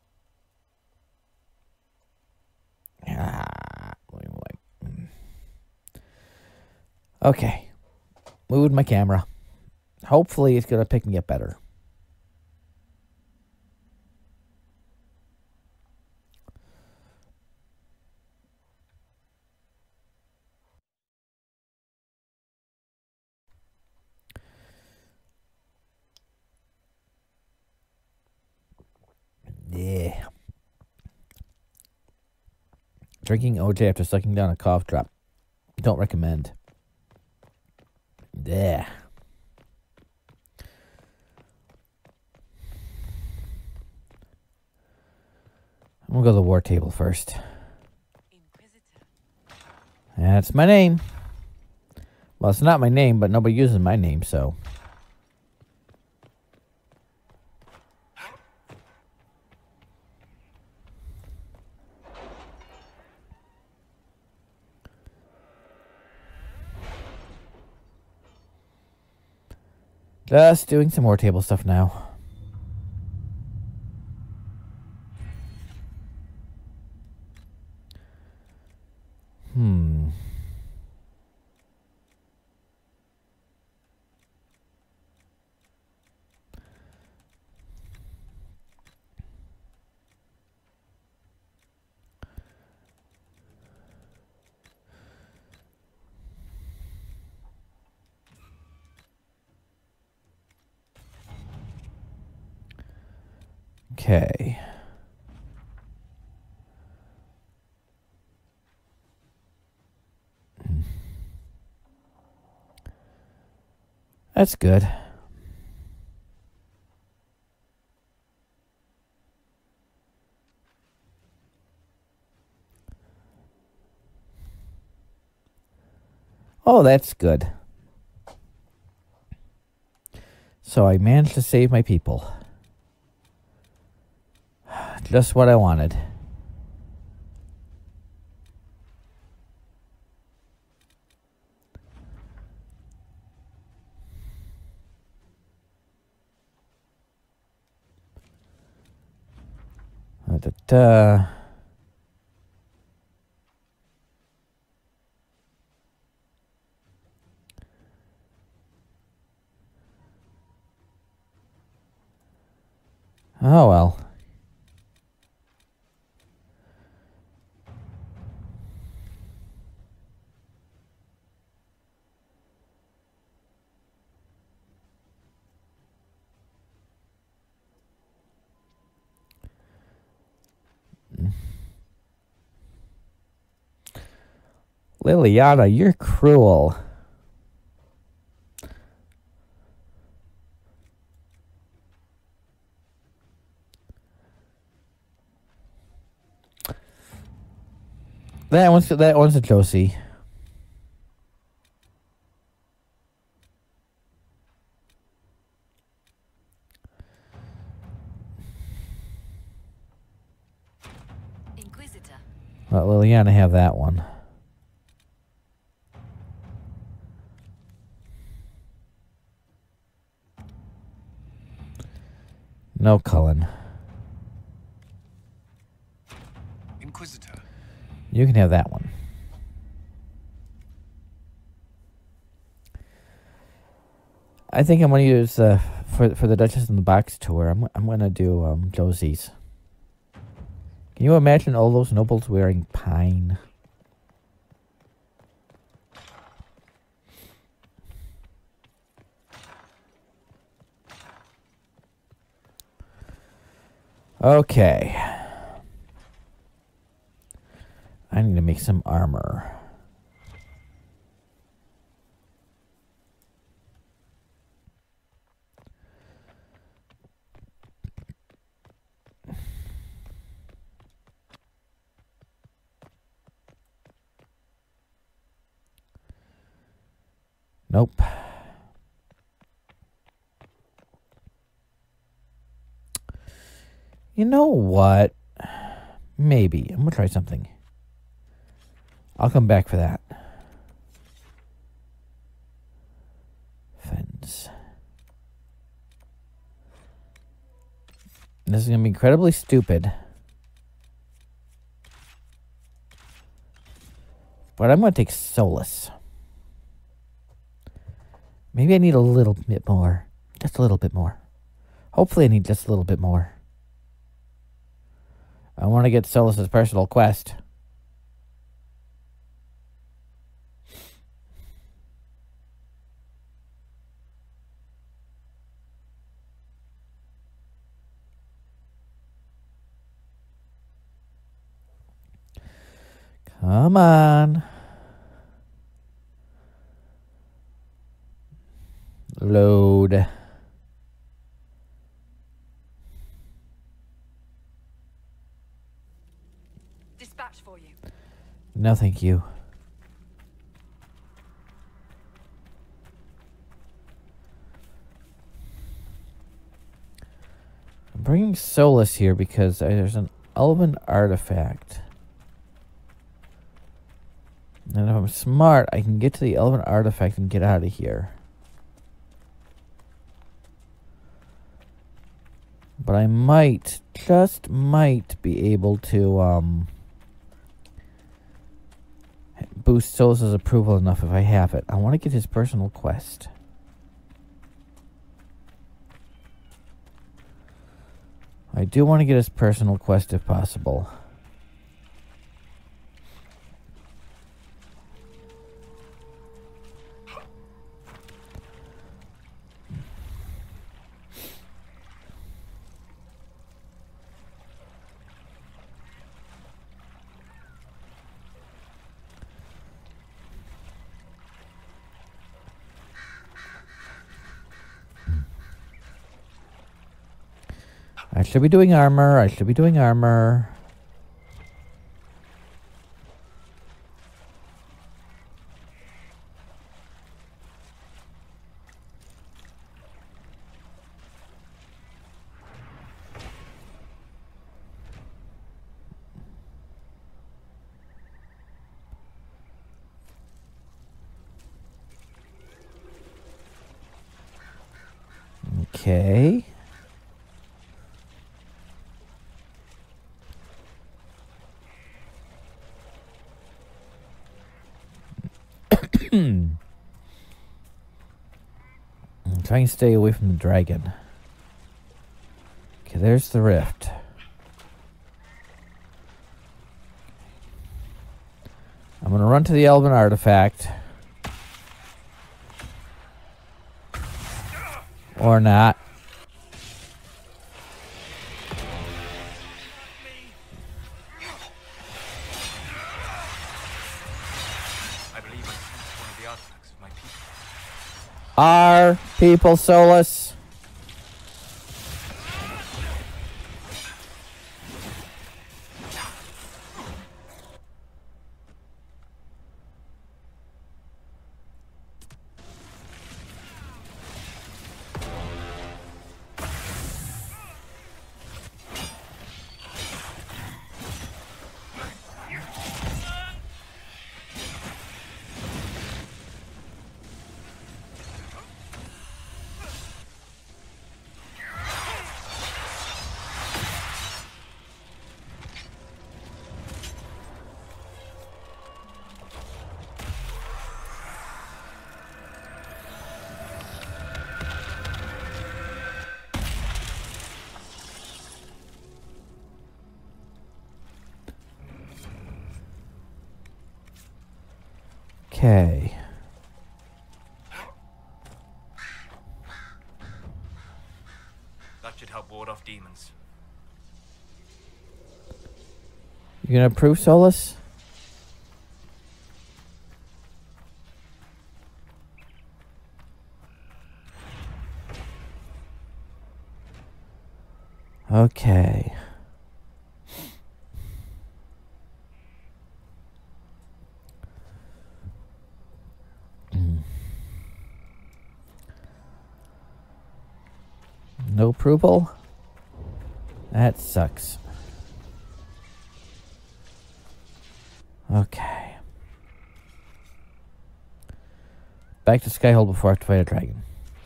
Ah, okay. Moved my camera. Hopefully it's going to pick me up better. Yeah. Drinking O J after sucking down a cough drop. Don't recommend. Yeah. I'm gonna go to the war table first. Inquisitor. That's my name. Well, it's not my name, but nobody uses my name, so. Just doing some more table stuff now. Hmm. Okay. That's good. Oh, that's good. So I managed to save my people. Just what I wanted. Da-da-da. Oh well. Liliana, you're cruel. That one's that one's a Josie. Inquisitor. Let Liliana have that one. No, Cullen. Inquisitor. You can have that one. I think I'm going to use uh, for for the Duchess in the Box tour. I'm I'm going to do um, Josie's. Can you imagine all those nobles wearing pine? Okay. I need to make some armor. Nope. You know what? Maybe. I'm going to try something. I'll come back for that. Fence. This is going to be incredibly stupid. But I'm going to take Solus. Maybe I need a little bit more. Just a little bit more. Hopefully I need just a little bit more. I want to get Solus's personal quest. Come on. Load. Dispatch for you. No, thank you. I'm bringing Solus here because there's an elven artifact. And if I'm smart, I can get to the elven artifact and get out of here. But I might, just might, be able to um, boost Solus's approval enough if I have it. I want to get his personal quest. I do want to get his personal quest if possible. I should be doing armor. I should be doing armor. Okay. I'm trying to stay away from the dragon. Okay, there's the rift. I'm gonna run to the Elven artifact. Or not. I believe I sensed one of the artifacts of my people. Our people, Solus. Okay. That should help ward off demons. You gonna approve, Solus? Okay. No approval? That sucks. Okay. Back to Skyhold before I have to fight a dragon.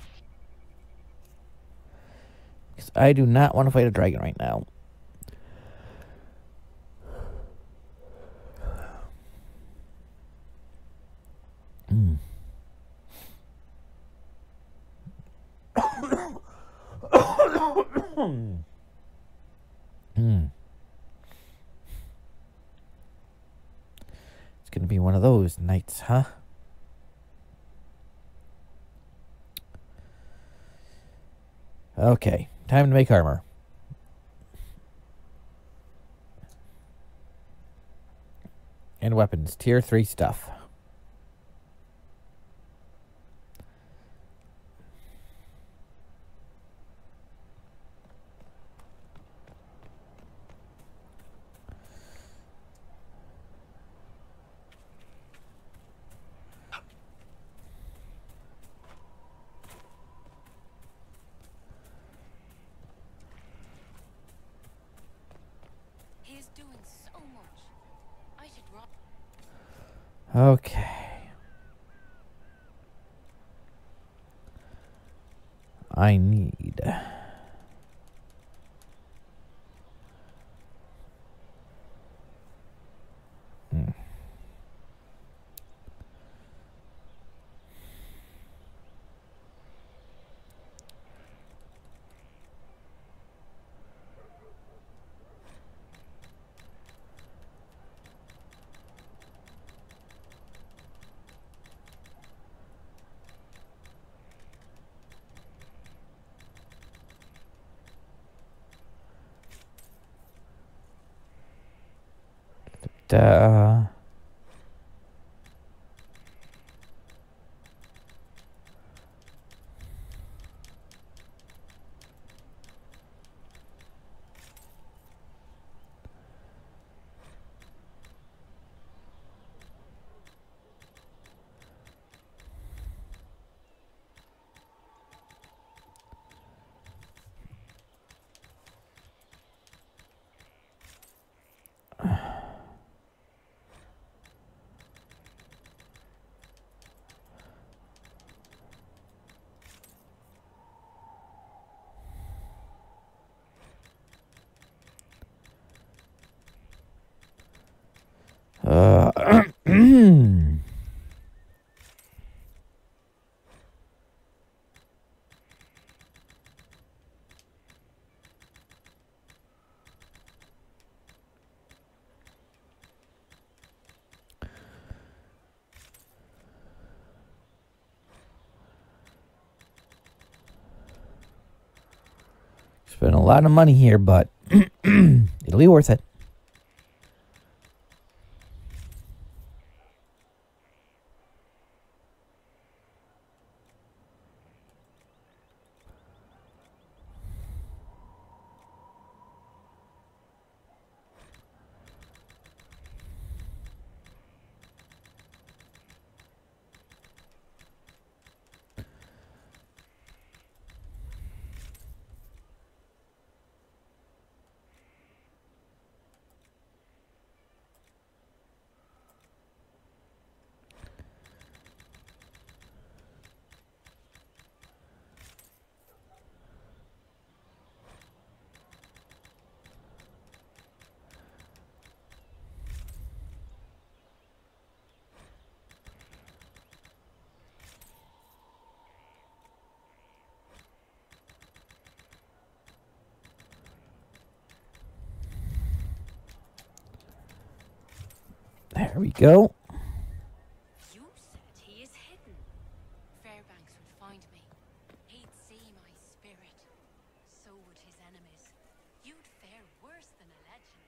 Because I do not want to fight a dragon right now. Mm. mm. It's going to be one of those nights, huh? Okay, time to make armor. And weapons, tier three stuff. He's doing so much. I should run. Okay. I need... Hmm. Duh. Spent a lot of money here, but it'll be worth it. There we go. You said he is hidden. Fairbanks would find me. He'd see my spirit. So would his enemies. You'd fare worse than a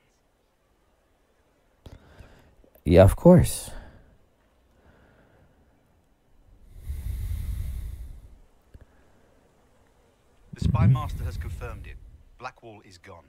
legend. Yeah, of course. The spy master has confirmed it. Blackwall is gone.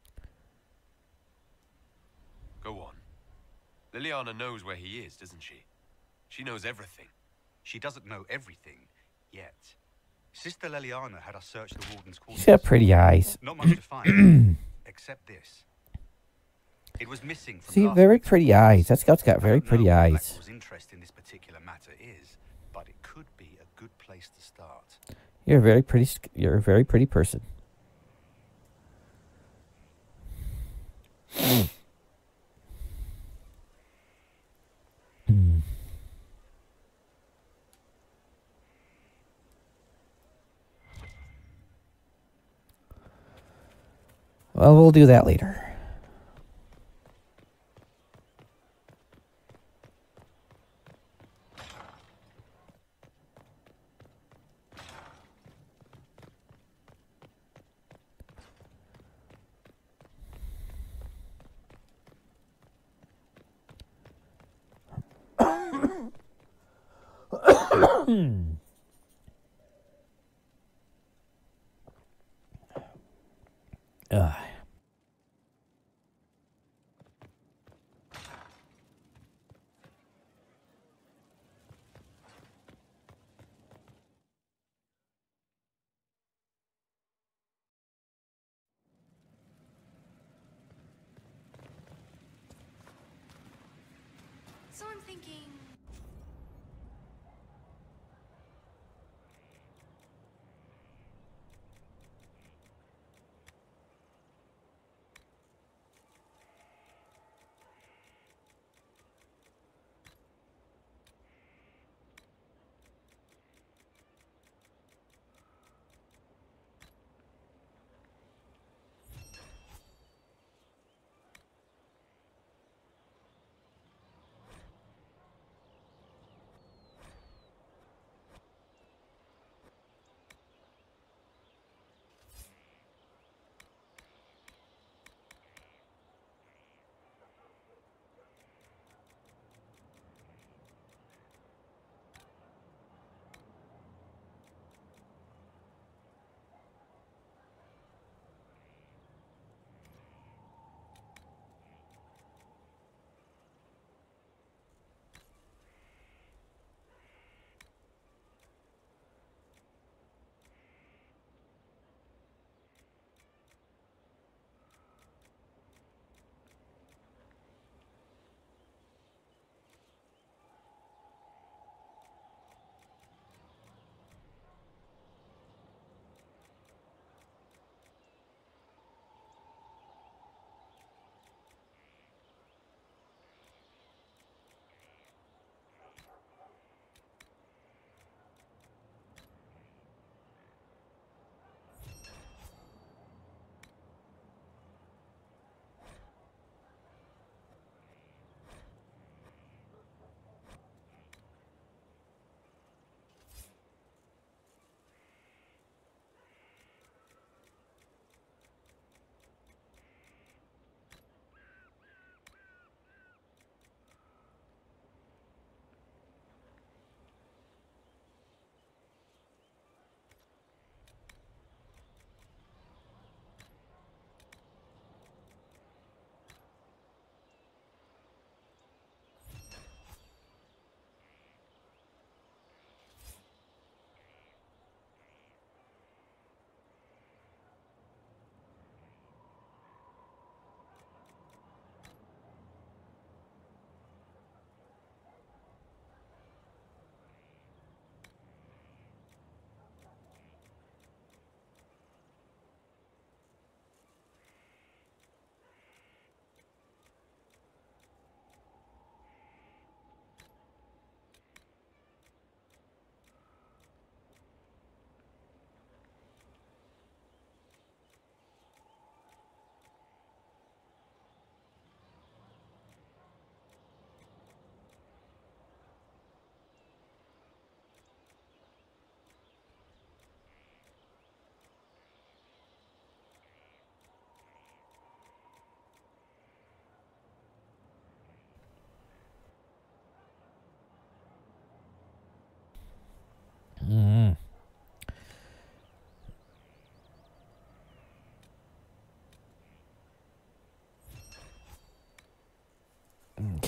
Go on. Liliana knows where he is, doesn't she? She knows everything. She doesn't know everything yet. Sister Liliana had us search the warden's quarters. She's got pretty eyes. Not much to find, except this. It was missing from See, last very week's pretty reports. eyes. That scout's got I very don't know pretty what eyes. Blackwall's interest in this particular matter is, but it could be a good place to start. You're a very pretty. sc- You're a very pretty person. Hmm. Well, we'll do that later. Ugh. So I'm thinking...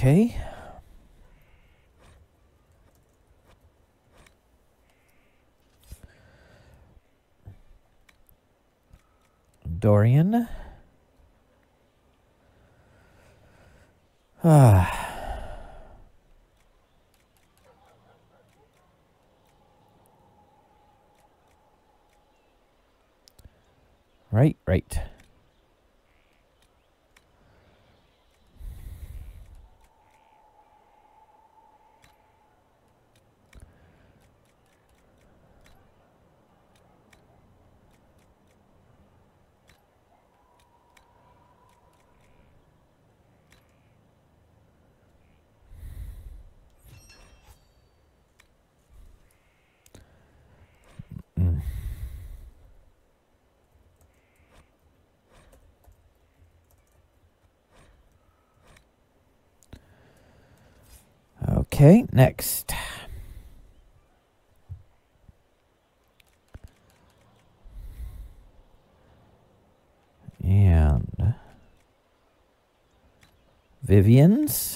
Okay. Dorian. Ah. Right, right. Mm. Okay, next. And Vivian's.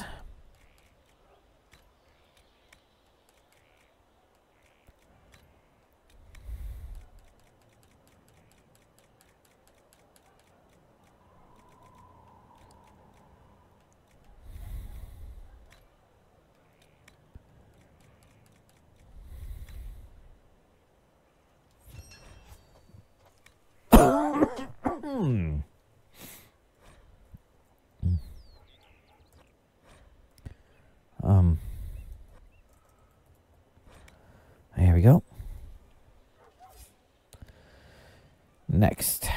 Hmm. Um. There we go. Next.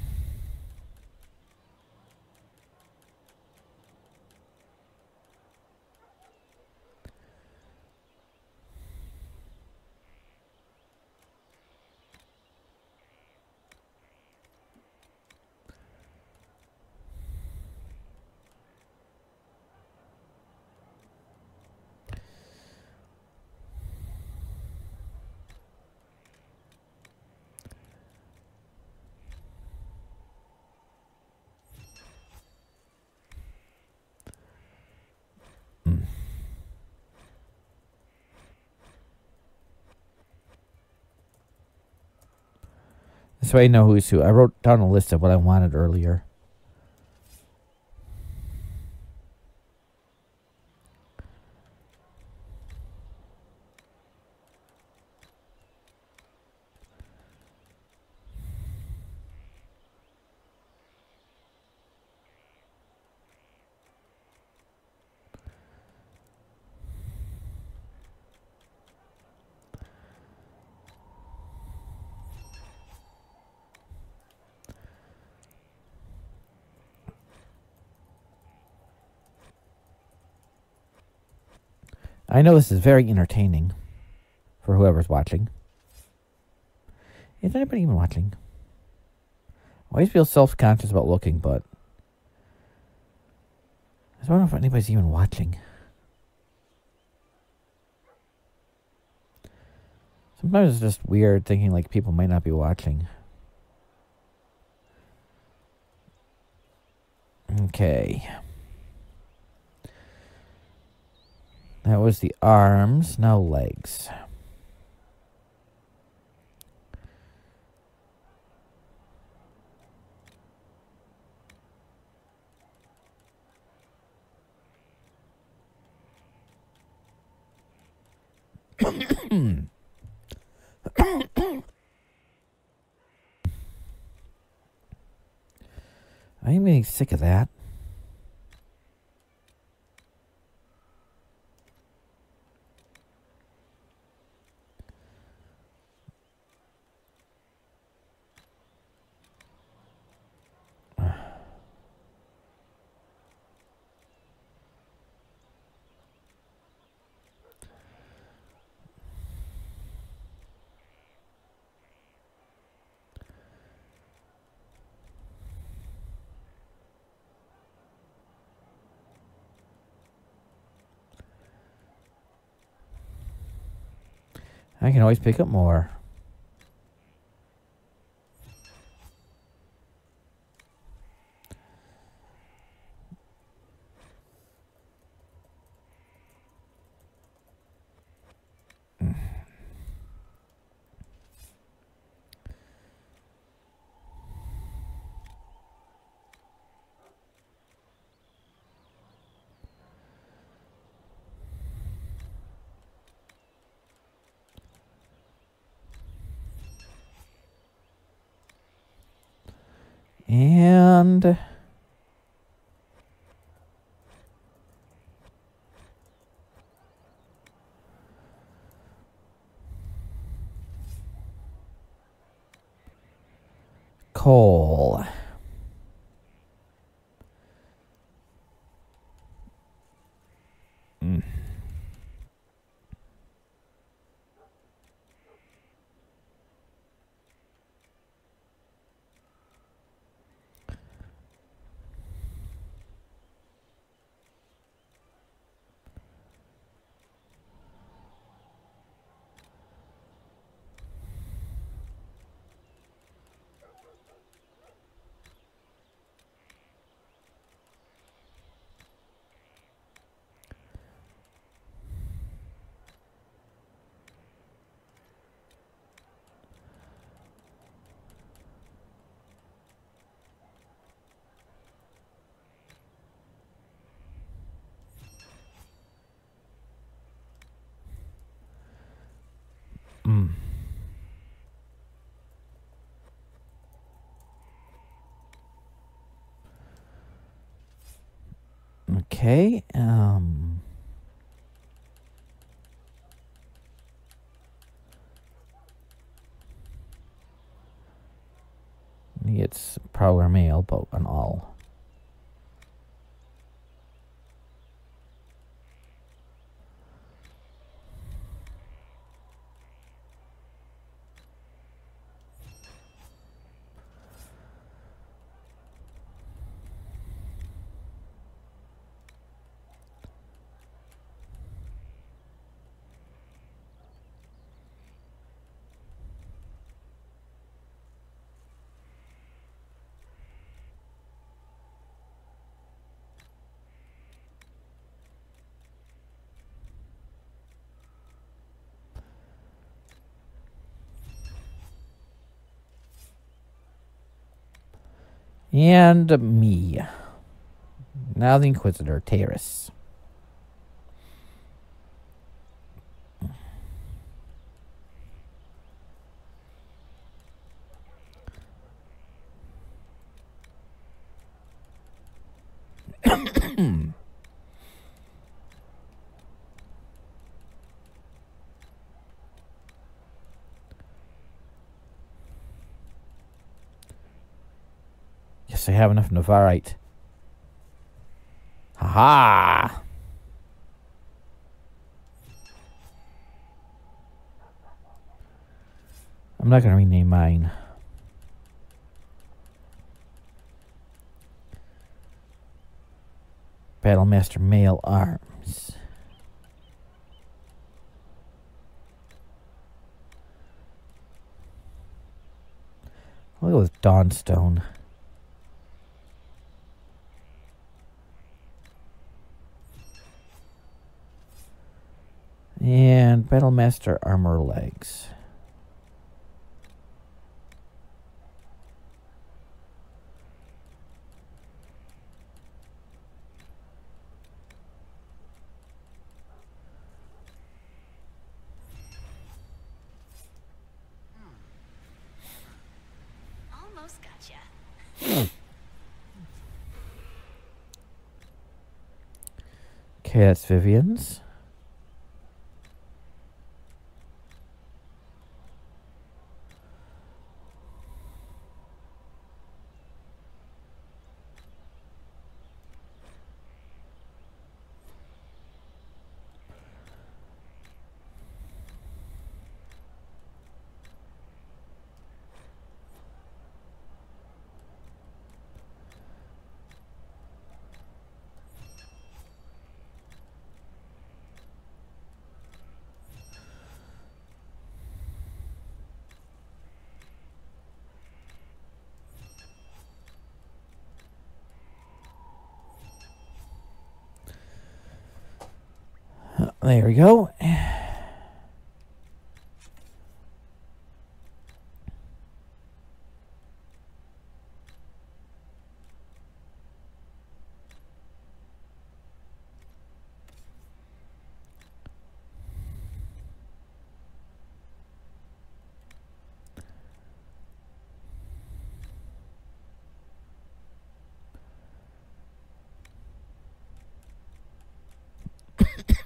Mm. This way I know who's who. I wrote down a list of what I wanted earlier. I know this is very entertaining for whoever's watching. Is anybody even watching? I always feel self-conscious about looking, but I don't know if anybody's even watching. Sometimes it's just weird thinking like people might not be watching. Okay. That was the arms, now legs. I'm getting sick of that. I can always pick up more. And coal. Mm. Mm. Okay. Um. It's power mail, but an all. And me. Now the Inquisitor, Terrace. Yes, I have enough Navarite. Ha-ha! I'm not going to rename mine. Battlemaster Male Arms. I'll go with Dawnstone. And Battlemaster Armor Legs. Almost gotcha. Okay, that's Vivian's. There we go.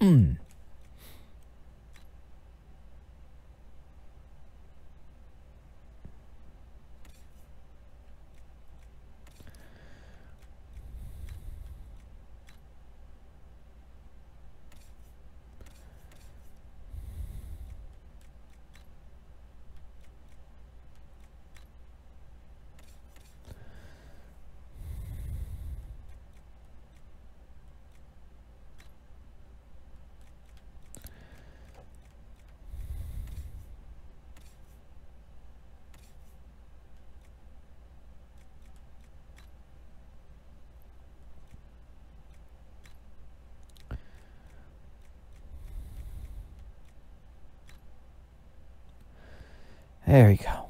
There we go.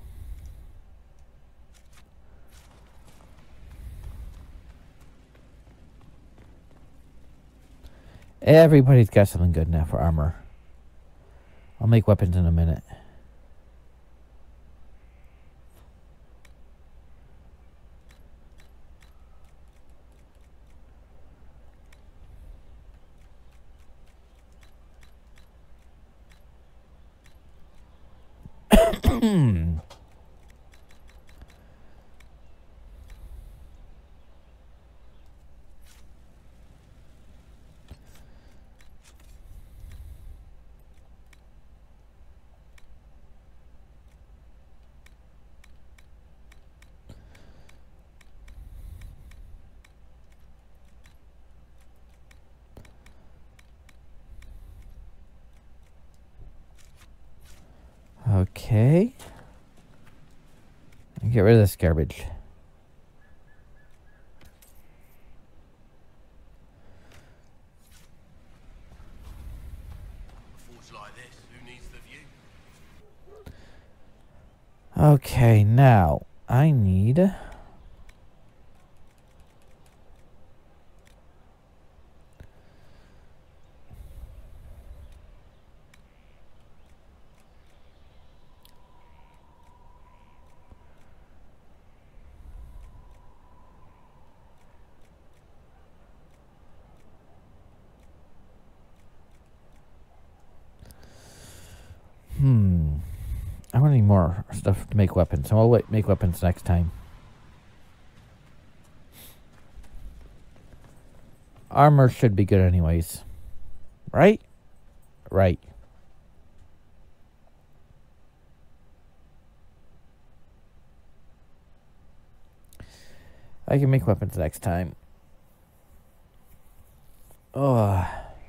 Everybody's got something good now for armor. I'll make weapons in a minute. Okay. Get rid of this garbage. Forge like this, who needs the view? Okay, now I need... Hmm. I want to need more stuff to make weapons, so I'll wait, make weapons next time. Armor should be good anyways. Right? Right. I can make weapons next time. Oh.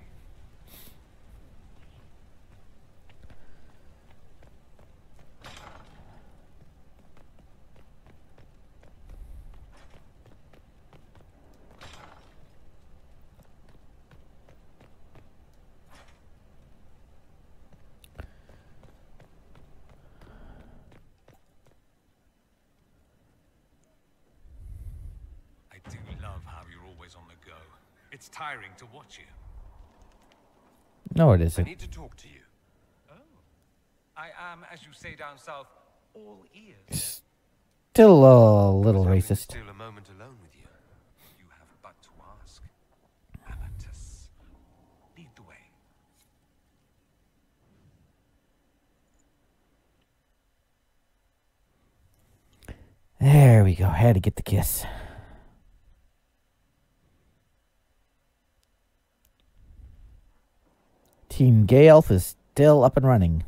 I do love how you're always on the go. It's tiring to watch you. No, it I isn't. need to talk to you. Oh. I am, as you say down south, all ears. Still a little I was hoping to racist. steal a moment alone with you. You have but to ask. Amatus. Lead the way. There we go. Had to get the kiss. Team Gale is still up and running.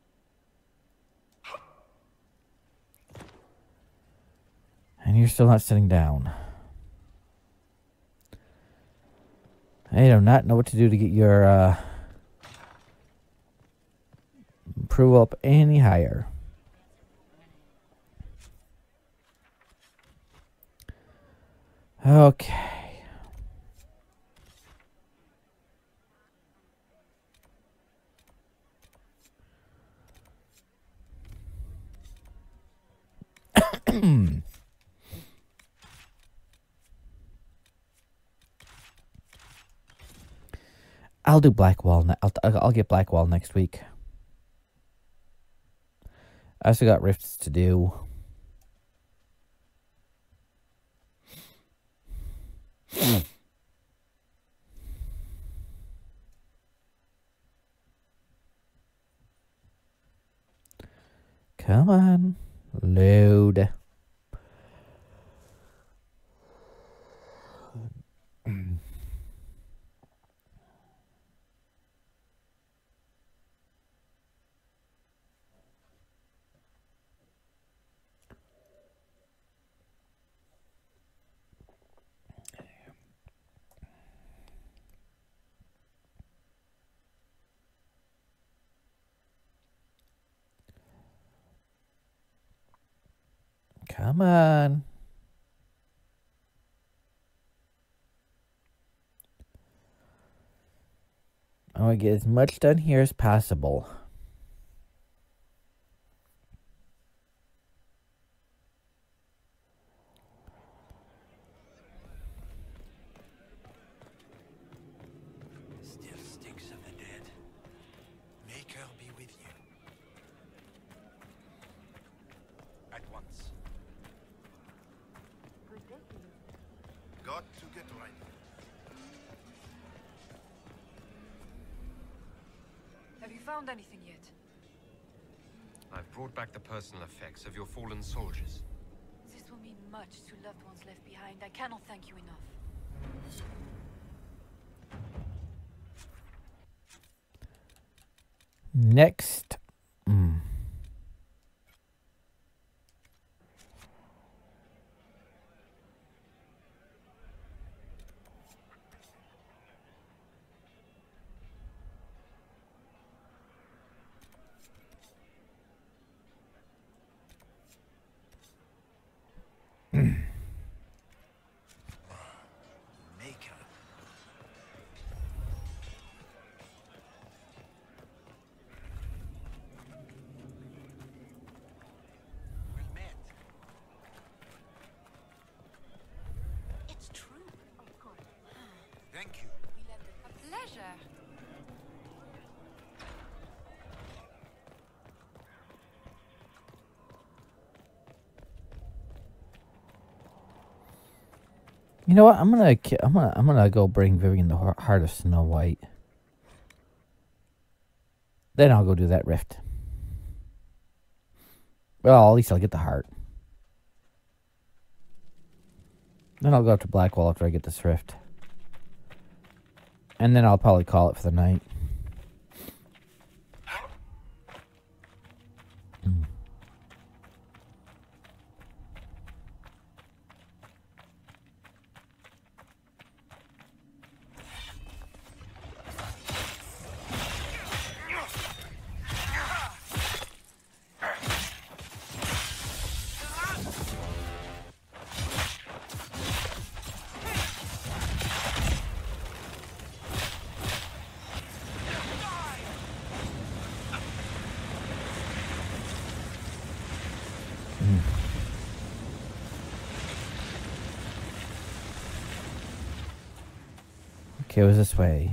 And you're still not sitting down. I do not know what to do to get your uh, approval up any higher. Okay. I'll do Blackwall. Ne I'll, I'll get Blackwall next week. I also got rifts to do. Come on. Load. Come on. I want to get as much done here as possible. Still stinks of the dead. Make her be with you. At once. Got to get right. Have you found anything yet? I've brought back the personal effects of your fallen soldiers. This will mean much to loved ones left behind. I cannot thank you enough. Next. Mm. Make her. Well met. It's true. Of course. Thank you. We left it. A pleasure. You know what? I'm gonna, ki- I'm gonna, I'm gonna go bring Vivian the Heart Heart of Snow White. Then I'll go do that rift. Well, at least I'll get the heart. Then I'll go up to Blackwall after I get this rift. And then I'll probably call it for the night. Mm. Okay, it was this way.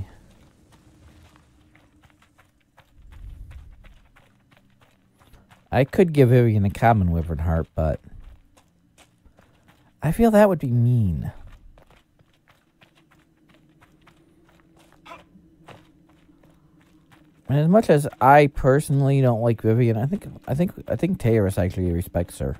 I could give Vivian a common Wyvern Heart, but I feel that would be mean. And as much as I personally don't like Vivian, I think I think I think Taurus actually respects her.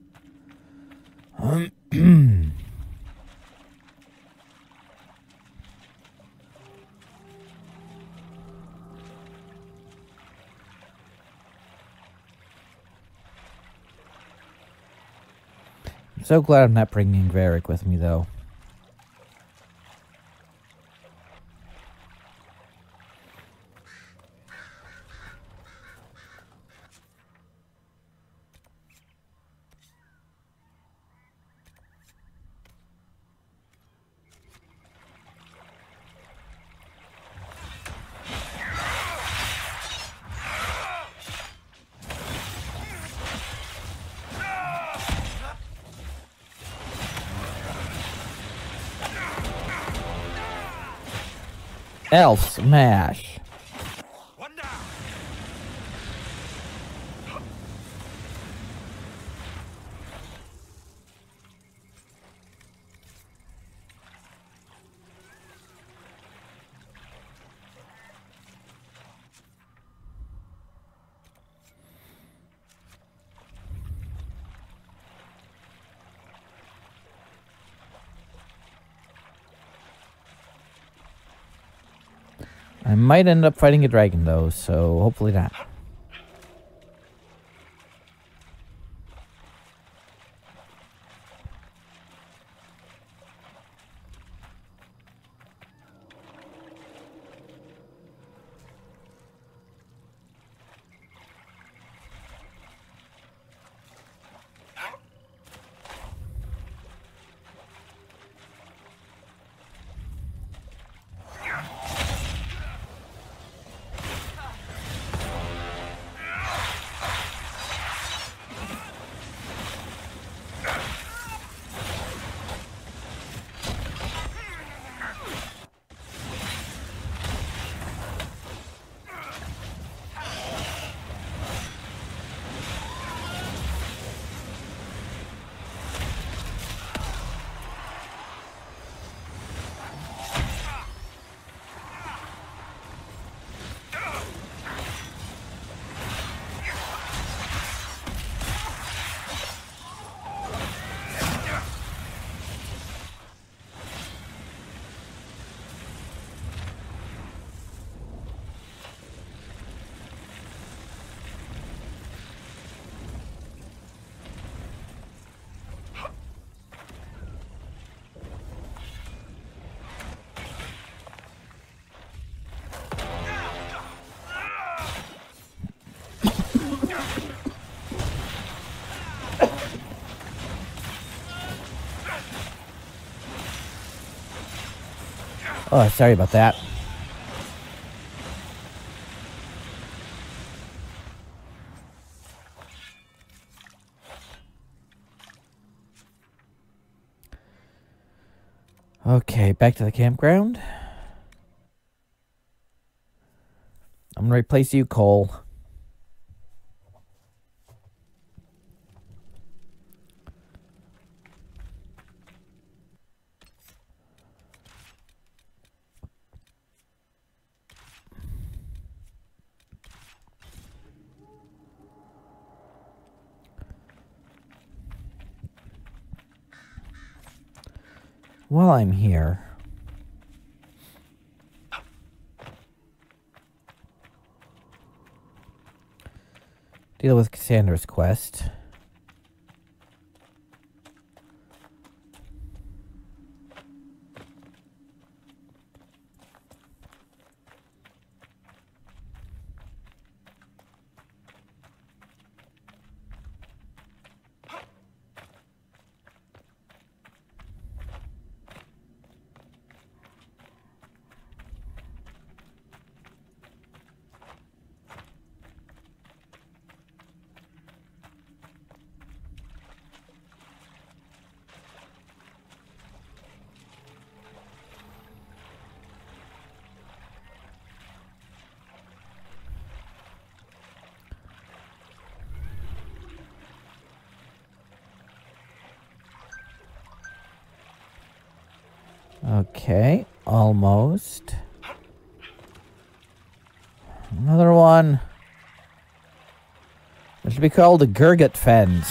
I'm so glad I'm not bringing Varric with me, though. Elf smash. One down. I might end up fighting a dragon, though, so hopefully not. Oh, sorry about that. Okay, back to the campground. I'm gonna replace you, Cole. While I'm here, deal with Cassandra's quest. Okay, almost. Another one. It should be called the Gurgut Fens.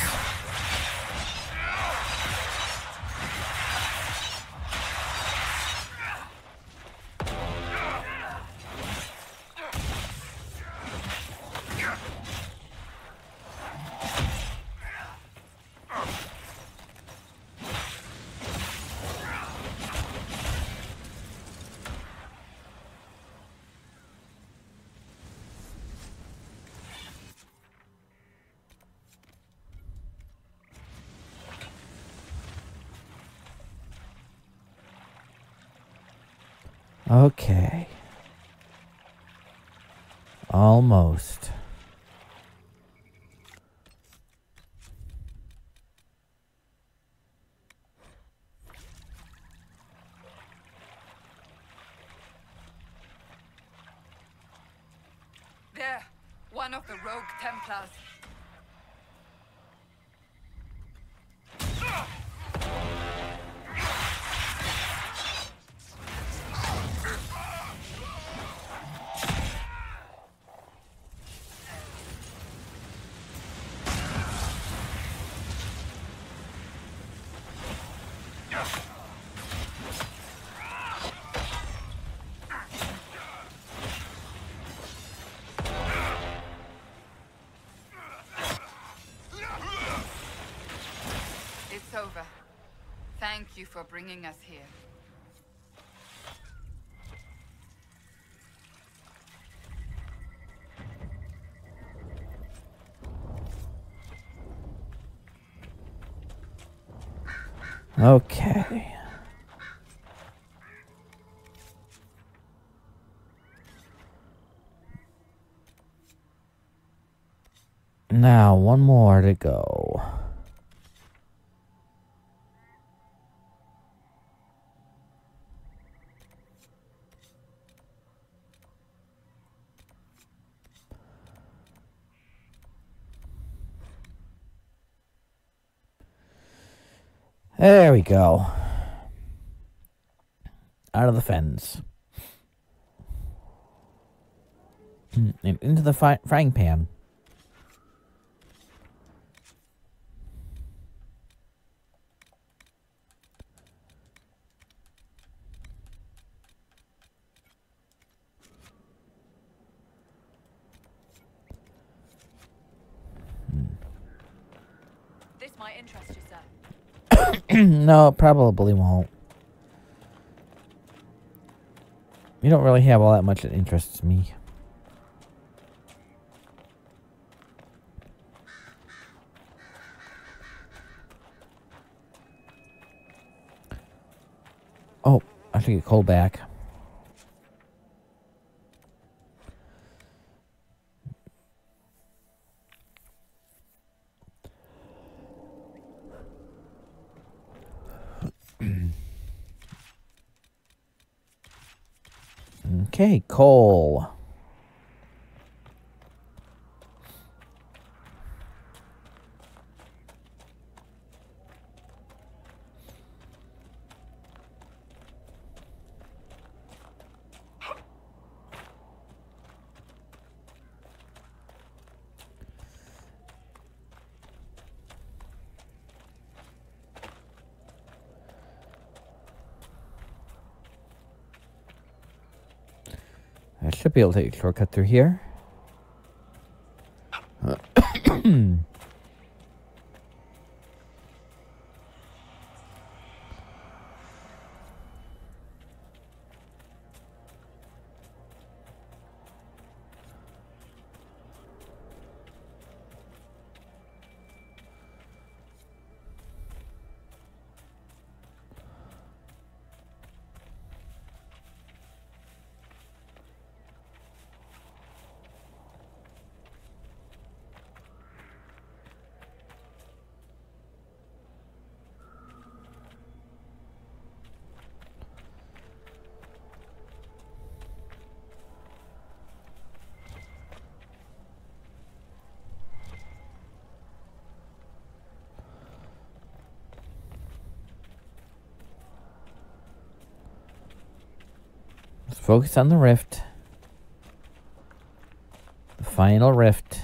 Okay. Almost. There, one of the rogue Templars. you for bringing us here. Okay. Now, one more to go. There we go. Out of the fens. And into the fi frying pan. This might interest you, sir. No, it probably won't. You don't really have all that much that interests me. Oh, I should get coal back. Okay, coal. I should be able to take a shortcut through here. Let's focus on the rift. The final rift.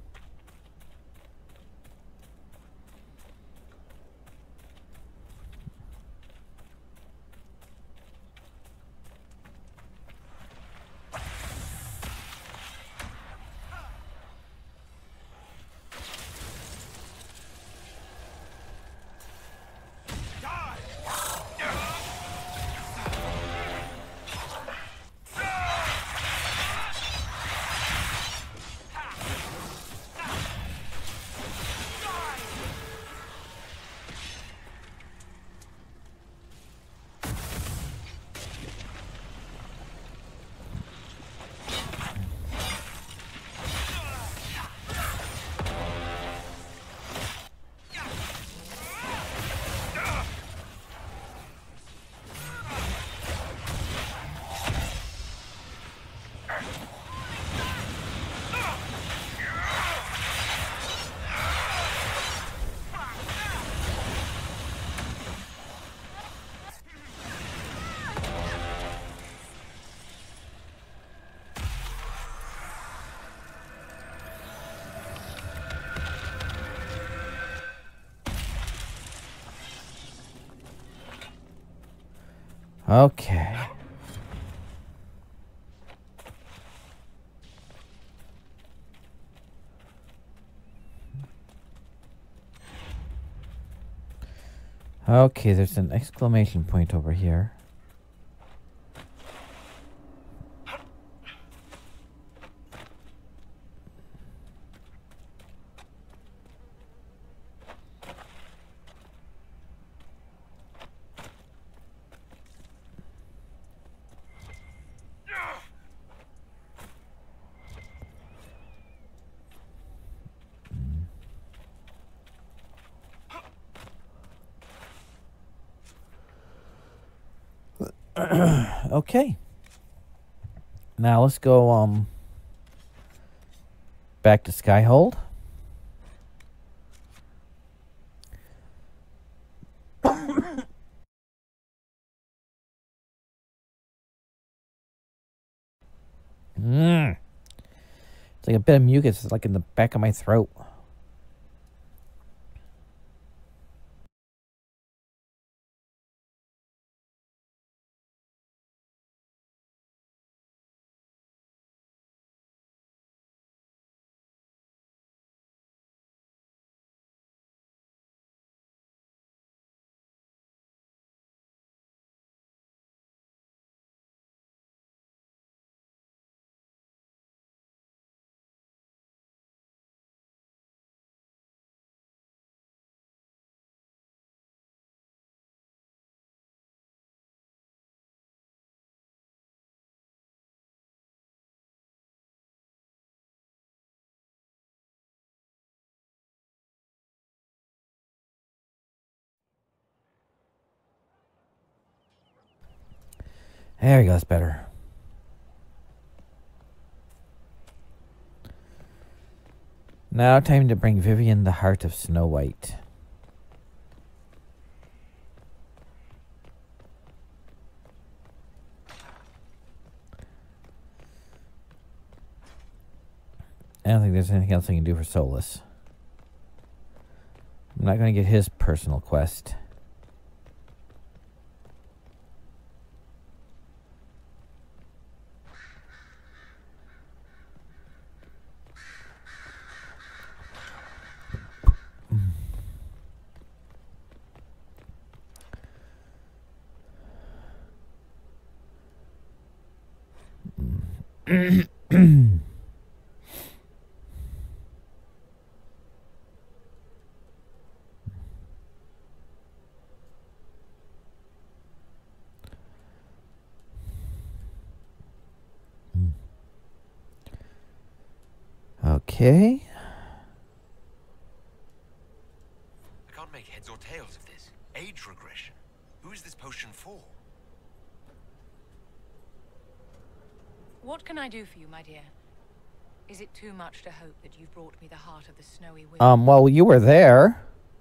Okay. Okay, there's an exclamation point over here. Okay. Now let's go um back to Skyhold. Mm. It's like a bit of mucus. It's like in the back of my throat. There we go. That's better. Now time to bring Vivian the heart of Snow White. I don't think there's anything else I can do for Solus. I'm not going to get his personal quest. Okay. I can't make heads or tails of this. Age regression. Who is this potion for? What can I do for you, my dear? Is it too much to hope that you've brought me the heart of the snowy wind? Um, well, you were there.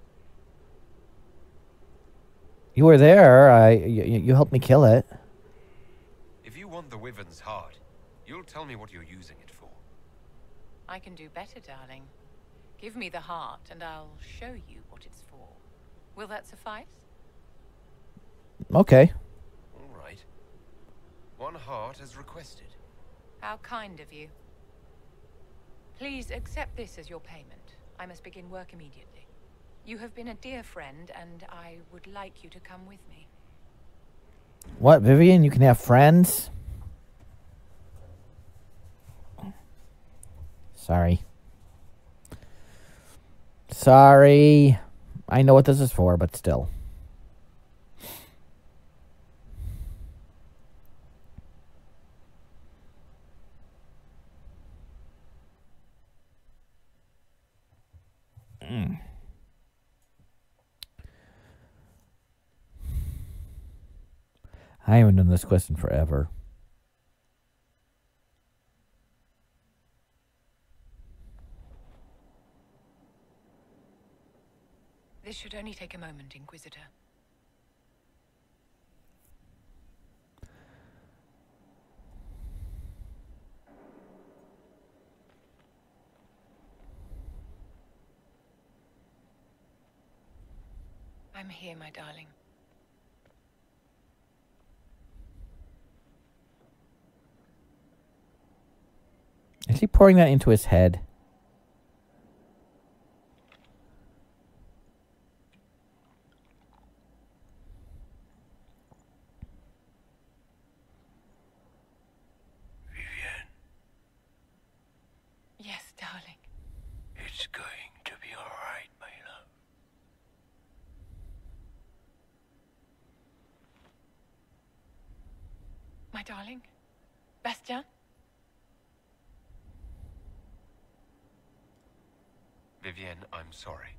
You were there. I, you, you helped me kill it. If you want the wyvern's heart, you'll tell me what you're using it for. I can do better, darling. Give me the heart, and I'll show you what it's for. Will that suffice? Okay. All right. One heart as requested. How kind of you. Please accept this as your payment. I must begin work immediately. You have been a dear friend, and I would like you to come with me. What, Vivian? You can have friends? Sorry. Sorry. I know what this is for, but still. Mm. I haven't done this question forever. This should only take a moment, Inquisitor. I'm here, my darling. Is he pouring that into his head? darling? Bastien? Vivienne, I'm sorry.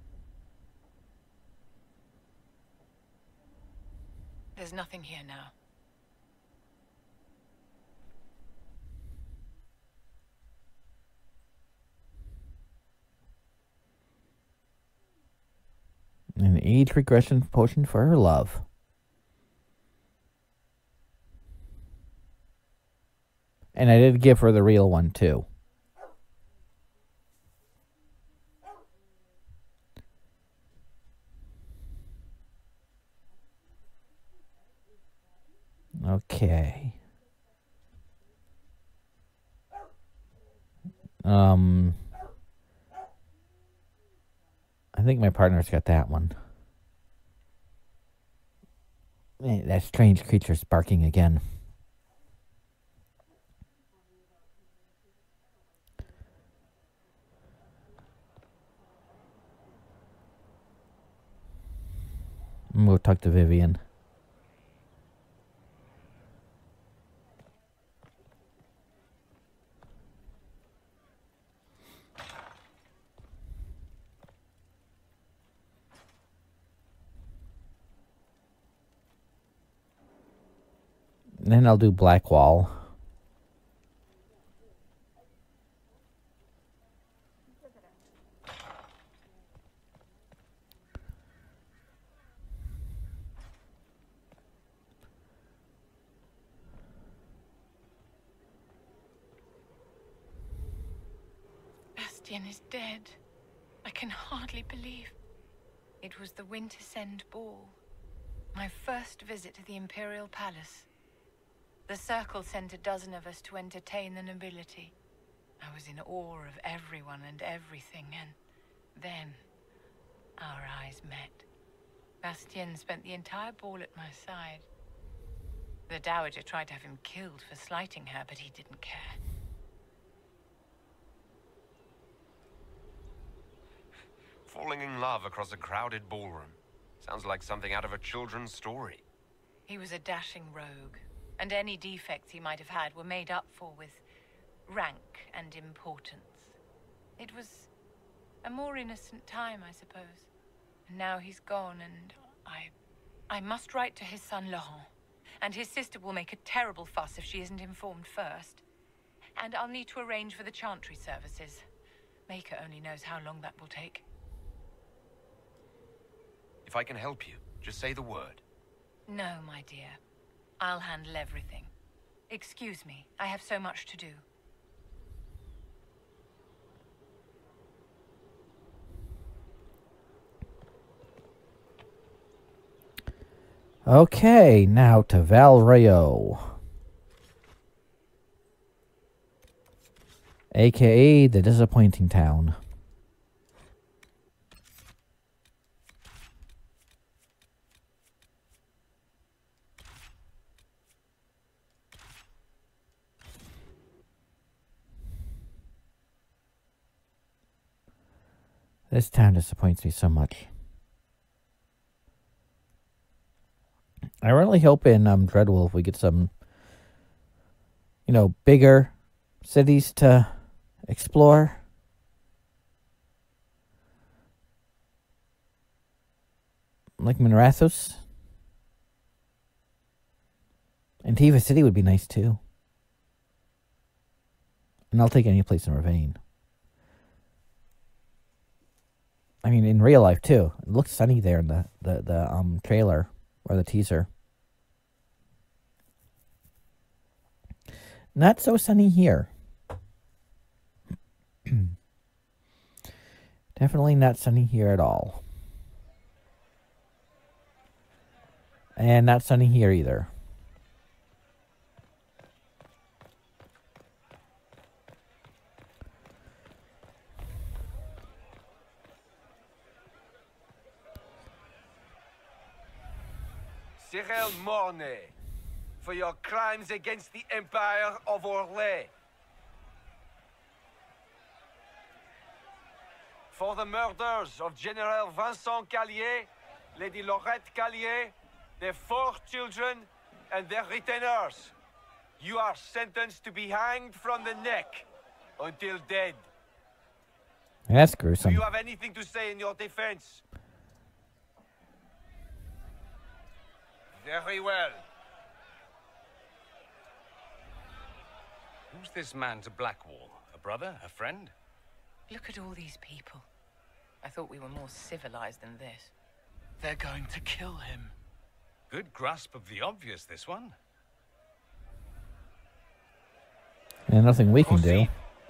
There's nothing here now. An age regression potion for her love. And I did give her the real one, too. Okay. Um... I think my partner's got that one. Eh, that strange creature's barking again. I'm gonna go talk to Vivienne. Then I'll do Blackwall. Bastien is dead. I can hardly believe. It was the Wintersend Ball. My first visit to the Imperial Palace. The Circle sent a dozen of us to entertain the nobility. I was in awe of everyone and everything, and then our eyes met. Bastien spent the entire ball at my side. The Dowager tried to have him killed for slighting her, but he didn't care. Falling in love across a crowded ballroom. Sounds like something out of a children's story. He was a dashing rogue, and any defects he might have had were made up for with rank and importance. It was a more innocent time, I suppose. And now he's gone, and I... I must write to his son Laurent. And his sister will make a terrible fuss if she isn't informed first. And I'll need to arrange for the chantry services. Maker only knows how long that will take. If I can help you, just say the word. No, my dear. I'll handle everything. Excuse me, I have so much to do. Okay, now to Val Rayo. A K A the Disappointing Town. This town disappoints me so much. I really hope in um, Dreadwolf we get some, you know, bigger cities to explore. Like Monrathos. And Tiva City would be nice too. And I'll take any place in Ravine. I mean, in real life too. It looks sunny there in the, the, the um trailer or the teaser. Not so sunny here. Definitely not sunny here at all. And not sunny here either. Cyril Mornay, for your crimes against the Empire of Orlais. For the murders of General Vincent Callier, Lady Laurette Callier, their four children, and their retainers. You are sentenced to be hanged from the neck until dead. That's Do gruesome. you have anything to say in your defense? Very well. Who's this man to Blackwall? A brother? A friend? Look at all these people. I thought we were more civilized than this. They're going to kill him. Good grasp of the obvious, this one. And nothing we can do.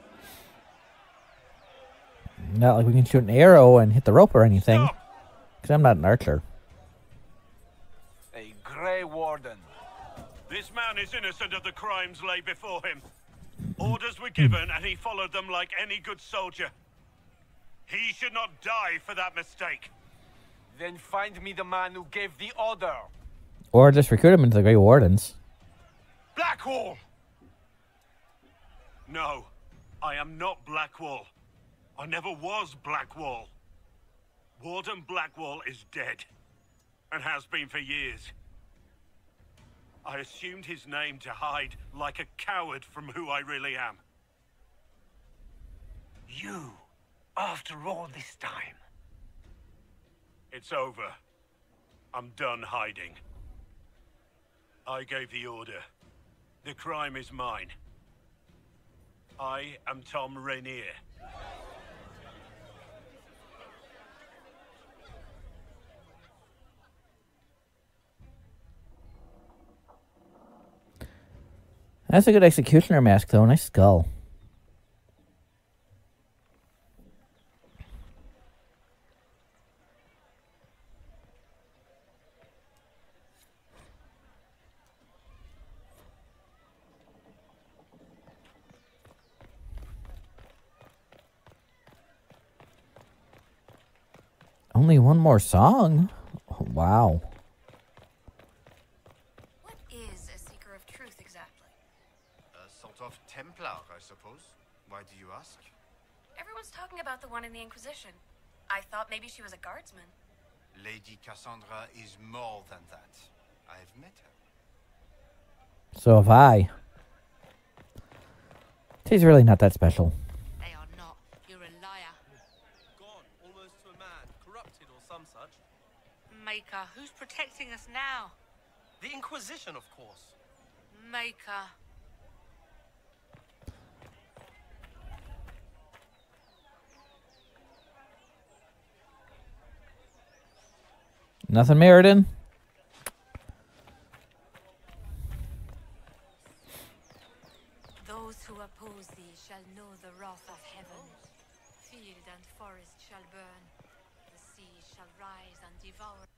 Not like we can shoot an arrow and hit the rope or anything. Because I'm not an archer. A Grey Warden. This man is innocent of the crimes laid before him. Orders were given and he followed them like any good soldier. He should not die for that mistake. Then find me the man who gave the order. Or just recruit him into the Grey Wardens. Blackwall! No, I am not Blackwall. I never was Blackwall. Warden Blackwall is dead, and has been for years. I assumed his name to hide like a coward from who I really am. You, after all this time. It's over. I'm done hiding. I gave the order. The crime is mine. I am Tom Rainier. That's a good executioner mask, though. Nice skull. Only one more song? Oh, wow. What is a seeker of truth exactly? A sort of Templar, I suppose. Why do you ask? Everyone's talking about the one in the Inquisition. I thought maybe she was a guardsman. Lady Cassandra is more than that. I've met her. So have I. She's really not that special. They are not. You're a liar. Gone, almost to a man. Corrupted or some such. Maker, who's protecting us now? The Inquisition, of course. Maker. Nothing, Meriden? Those who oppose thee shall know the wrath of heaven. Field and forest shall burn. The sea shall rise and devour.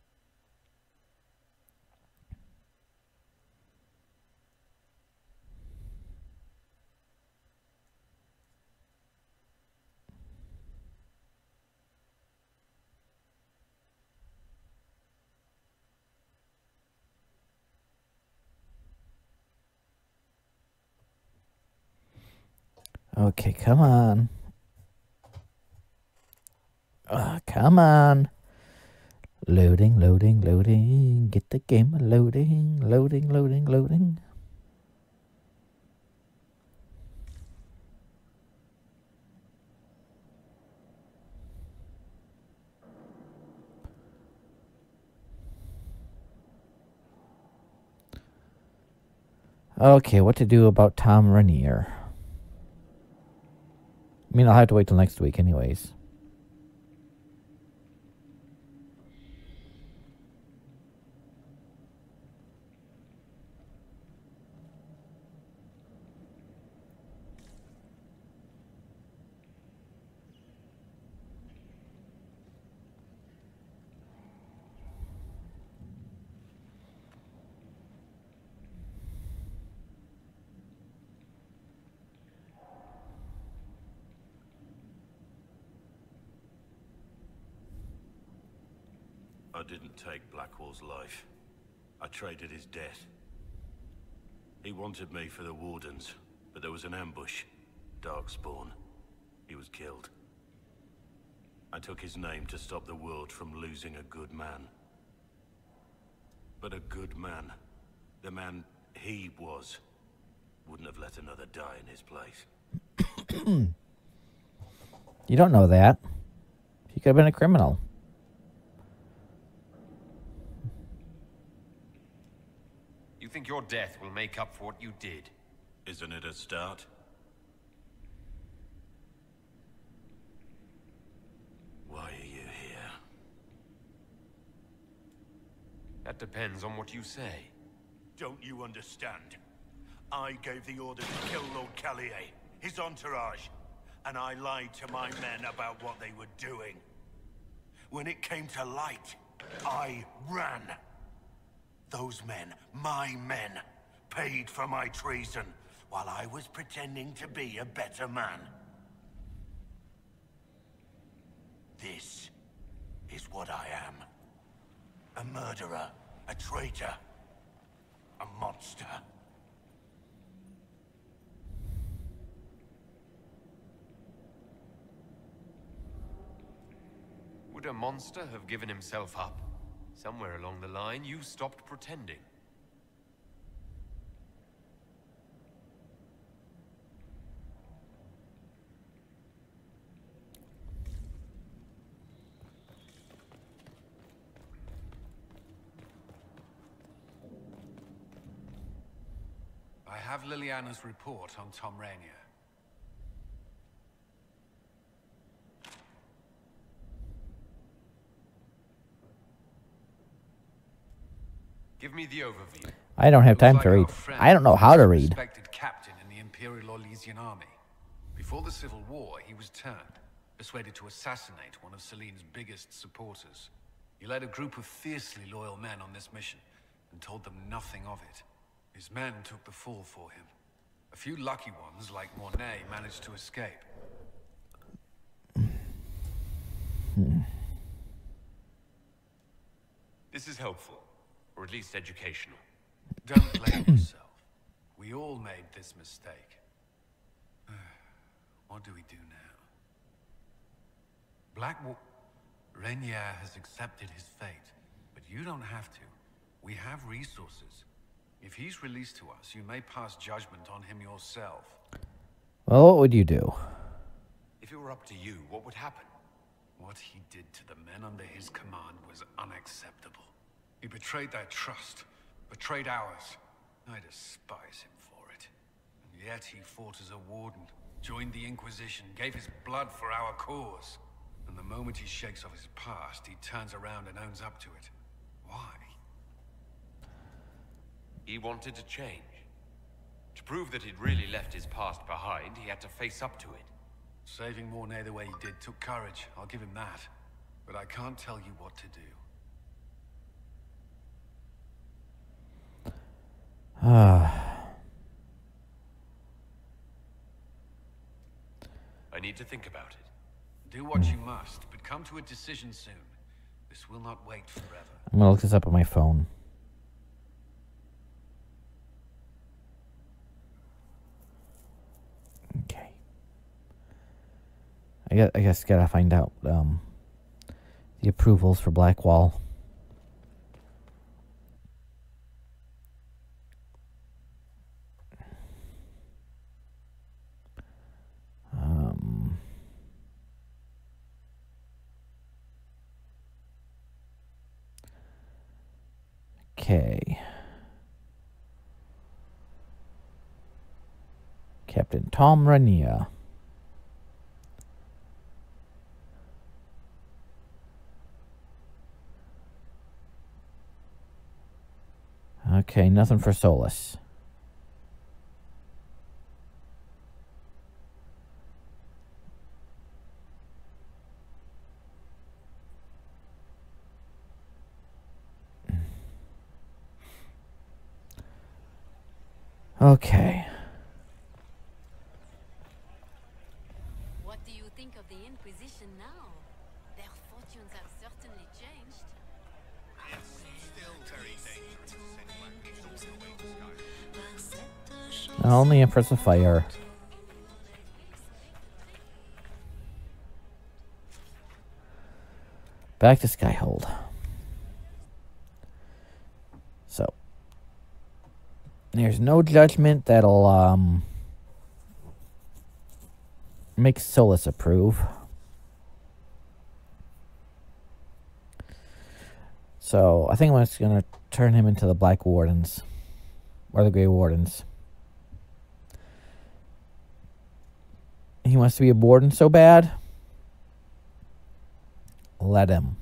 Okay, come on. Uh, come on. Loading, loading, loading. Get the game loading, loading, loading, loading. Okay, what to do about Tom Rainier? I mean, I'll have to wait till next week anyways. I didn't take Blackwall's life. I traded his death. He wanted me for the Wardens, but there was an ambush. Darkspawn. He was killed. I took his name to stop the world from losing a good man. But a good man, the man he was, Wouldn't have let another die in his place. You don't know that. He could have been a criminal. You think your death will make up for what you did? Isn't it a start? Why are you here? That depends on what you say. Don't you understand? I gave the order to kill Lord Callier, his entourage, and I lied to my men about what they were doing. When it came to light, I ran. Those men, my men, paid for my treason, while I was pretending to be a better man. This is what I am. A murderer, a traitor, a monster. Would a monster have given himself up? Somewhere along the line, you stopped pretending. I have Liliana's report on Tom Rainier. Give me the overview. I don't have time to read. I don't know how to read. Respected captain in the Imperial Orlesian army. Before the Civil War, he was turned, persuaded to assassinate one of Celene's biggest supporters. He led a group of fiercely loyal men on this mission, and told them nothing of it. His men took the fall for him. A few lucky ones, like Mornay, managed to escape. This is helpful. Or at least educational. Don't blame yourself. We all made this mistake. What do we do now? Blackwater... Rainier has accepted his fate, but you don't have to. We have resources. If he's released to us, you may pass judgment on him yourself. Well, what would you do? If it were up to you, what would happen? What he did to the men under his command was unacceptable. He betrayed their trust, betrayed ours. I despise him for it. And yet he fought as a warden, joined the Inquisition, gave his blood for our cause. And the moment he shakes off his past, he turns around and owns up to it. Why? He wanted to change. To prove that he'd really left his past behind, he had to face up to it. Saving Mornay the way he did took courage, I'll give him that. But I can't tell you what to do. Ah. I need to think about it. Do what you must, but come to a decision soon. This will not wait forever. I'm gonna look this up on my phone. Okay. I guess, I guess gotta find out um, the approvals for Blackwall. Um, okay. Captain Tom Rainier. Okay, nothing for Solus. Okay. What do you think of the Inquisition now? Their fortunes have certainly changed. Still very dangerous. Only Empress of Fire. Back to Skyhold. So. There's no judgment that'll um, make Solus approve. So I think I'm just going to turn him into the Black Wardens. Or the Grey Wardens. He wants to be a warden so bad. Let him.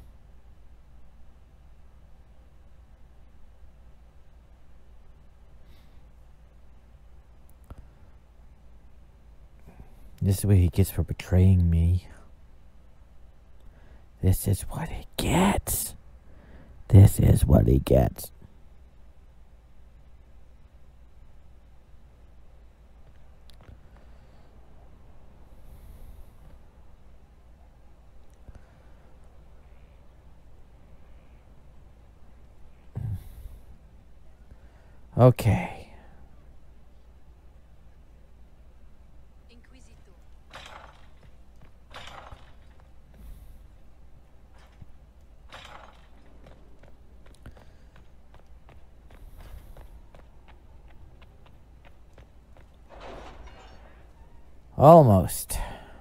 This is what he gets for betraying me. This is what he gets. This is what he gets. Okay. Almost.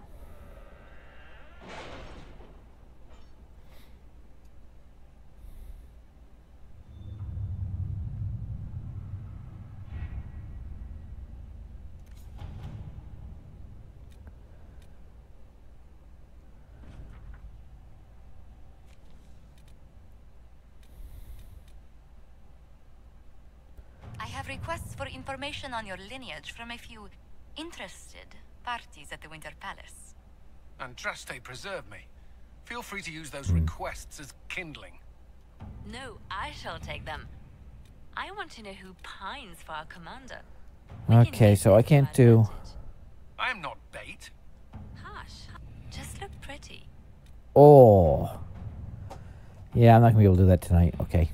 I have requests for information on your lineage from a few interested parties at the Winter Palace. Andraste, preserve me. Feel free to use those requests as kindling. No, I shall take them. I want to know who pines for our commander. Okay, so I can't do... I'm not bait. Hush. Just look pretty. Oh. Yeah, I'm not going to be able to do that tonight. Okay.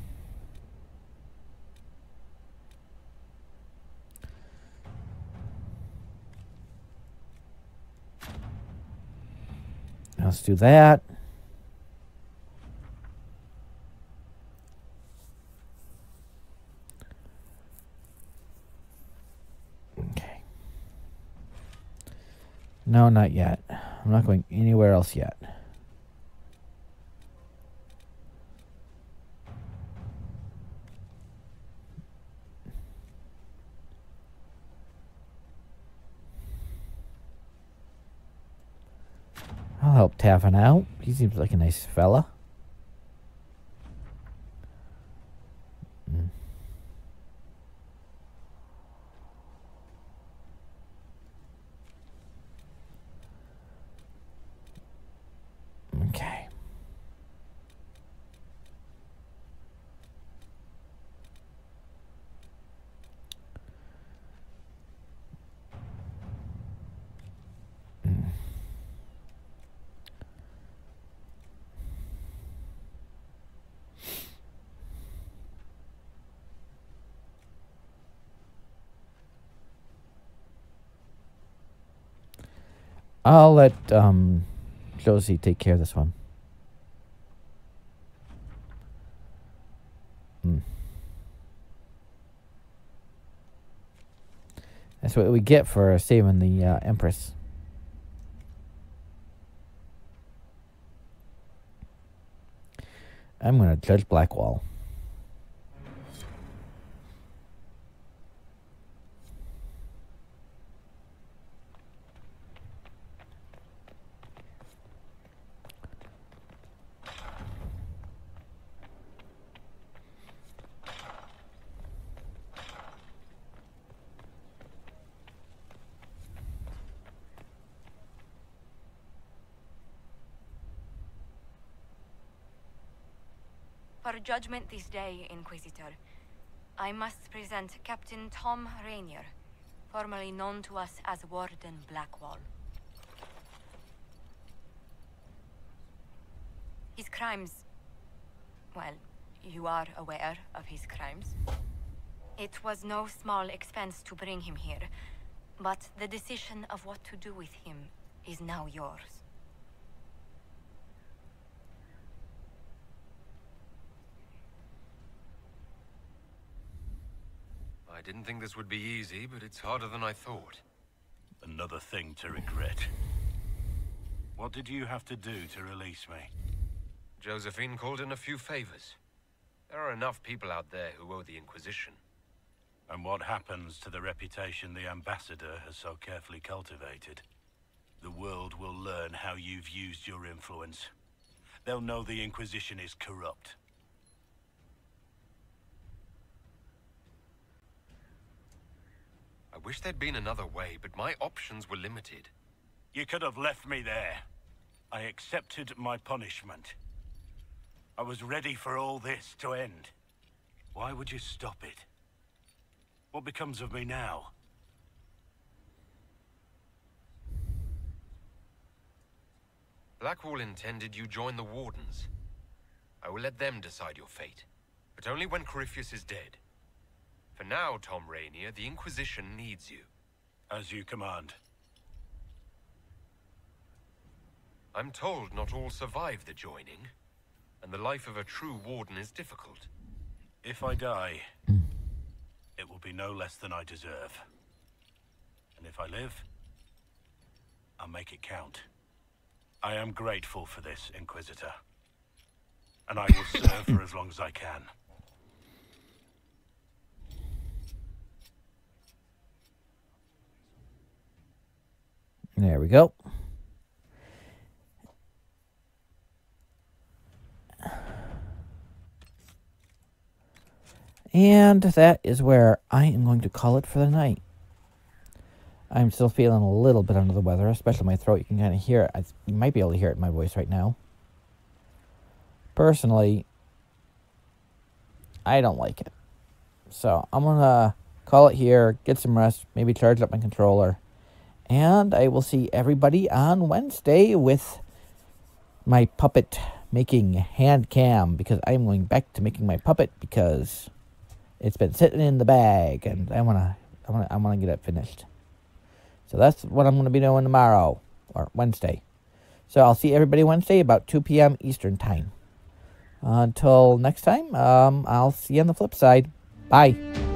Let's do that. Okay. No, not yet. I'm not going anywhere else yet. I'll help Tavern out. He seems like a nice fella. Mm. Okay. Mm. I'll let um, Josie take care of this one. Hmm. That's what we get for saving the uh, Empress. I'm going to judge Blackwall. For judgment this day, Inquisitor, I must present Captain Tom Rainier, formerly known to us as Warden Blackwall. His crimes... well, you are aware of his crimes. It was no small expense to bring him here, but the decision of what to do with him is now yours. I didn't think this would be easy, but it's harder than I thought. Another thing to regret. What did you have to do to release me? Josephine called in a few favors. There are enough people out there who owe the Inquisition. And what happens to the reputation the Ambassador has so carefully cultivated? The world will learn how you've used your influence. They'll know the Inquisition is corrupt. I wish there'd been another way, but my options were limited. You could have left me there. I accepted my punishment. I was ready for all this to end. Why would you stop it? What becomes of me now? Blackwall intended you join the Wardens. I will let them decide your fate, but only when Corypheus is dead. For now, Tom Rainier, the Inquisition needs you. As you command. I'm told not all survive the joining, and the life of a true Warden is difficult. If I die, it will be no less than I deserve. And if I live, I'll make it count. I am grateful for this, Inquisitor. And I will serve for as long as I can. There we go. And that is where I am going to call it for the night. I'm still feeling a little bit under the weather, especially my throat. You can kind of hear it. I, you might be able to hear it in my voice right now. Personally, I don't like it. So I'm going to call it here, get some rest, maybe charge up my controller. And I will see everybody on Wednesday with my puppet making hand cam, because I'm going back to making my puppet because it's been sitting in the bag and I want to I want to I want to get it finished. So that's what I'm going to be doing tomorrow or Wednesday. So I'll see everybody Wednesday about two p m Eastern time. Uh, until next time, um, I'll see you on the flip side. Bye.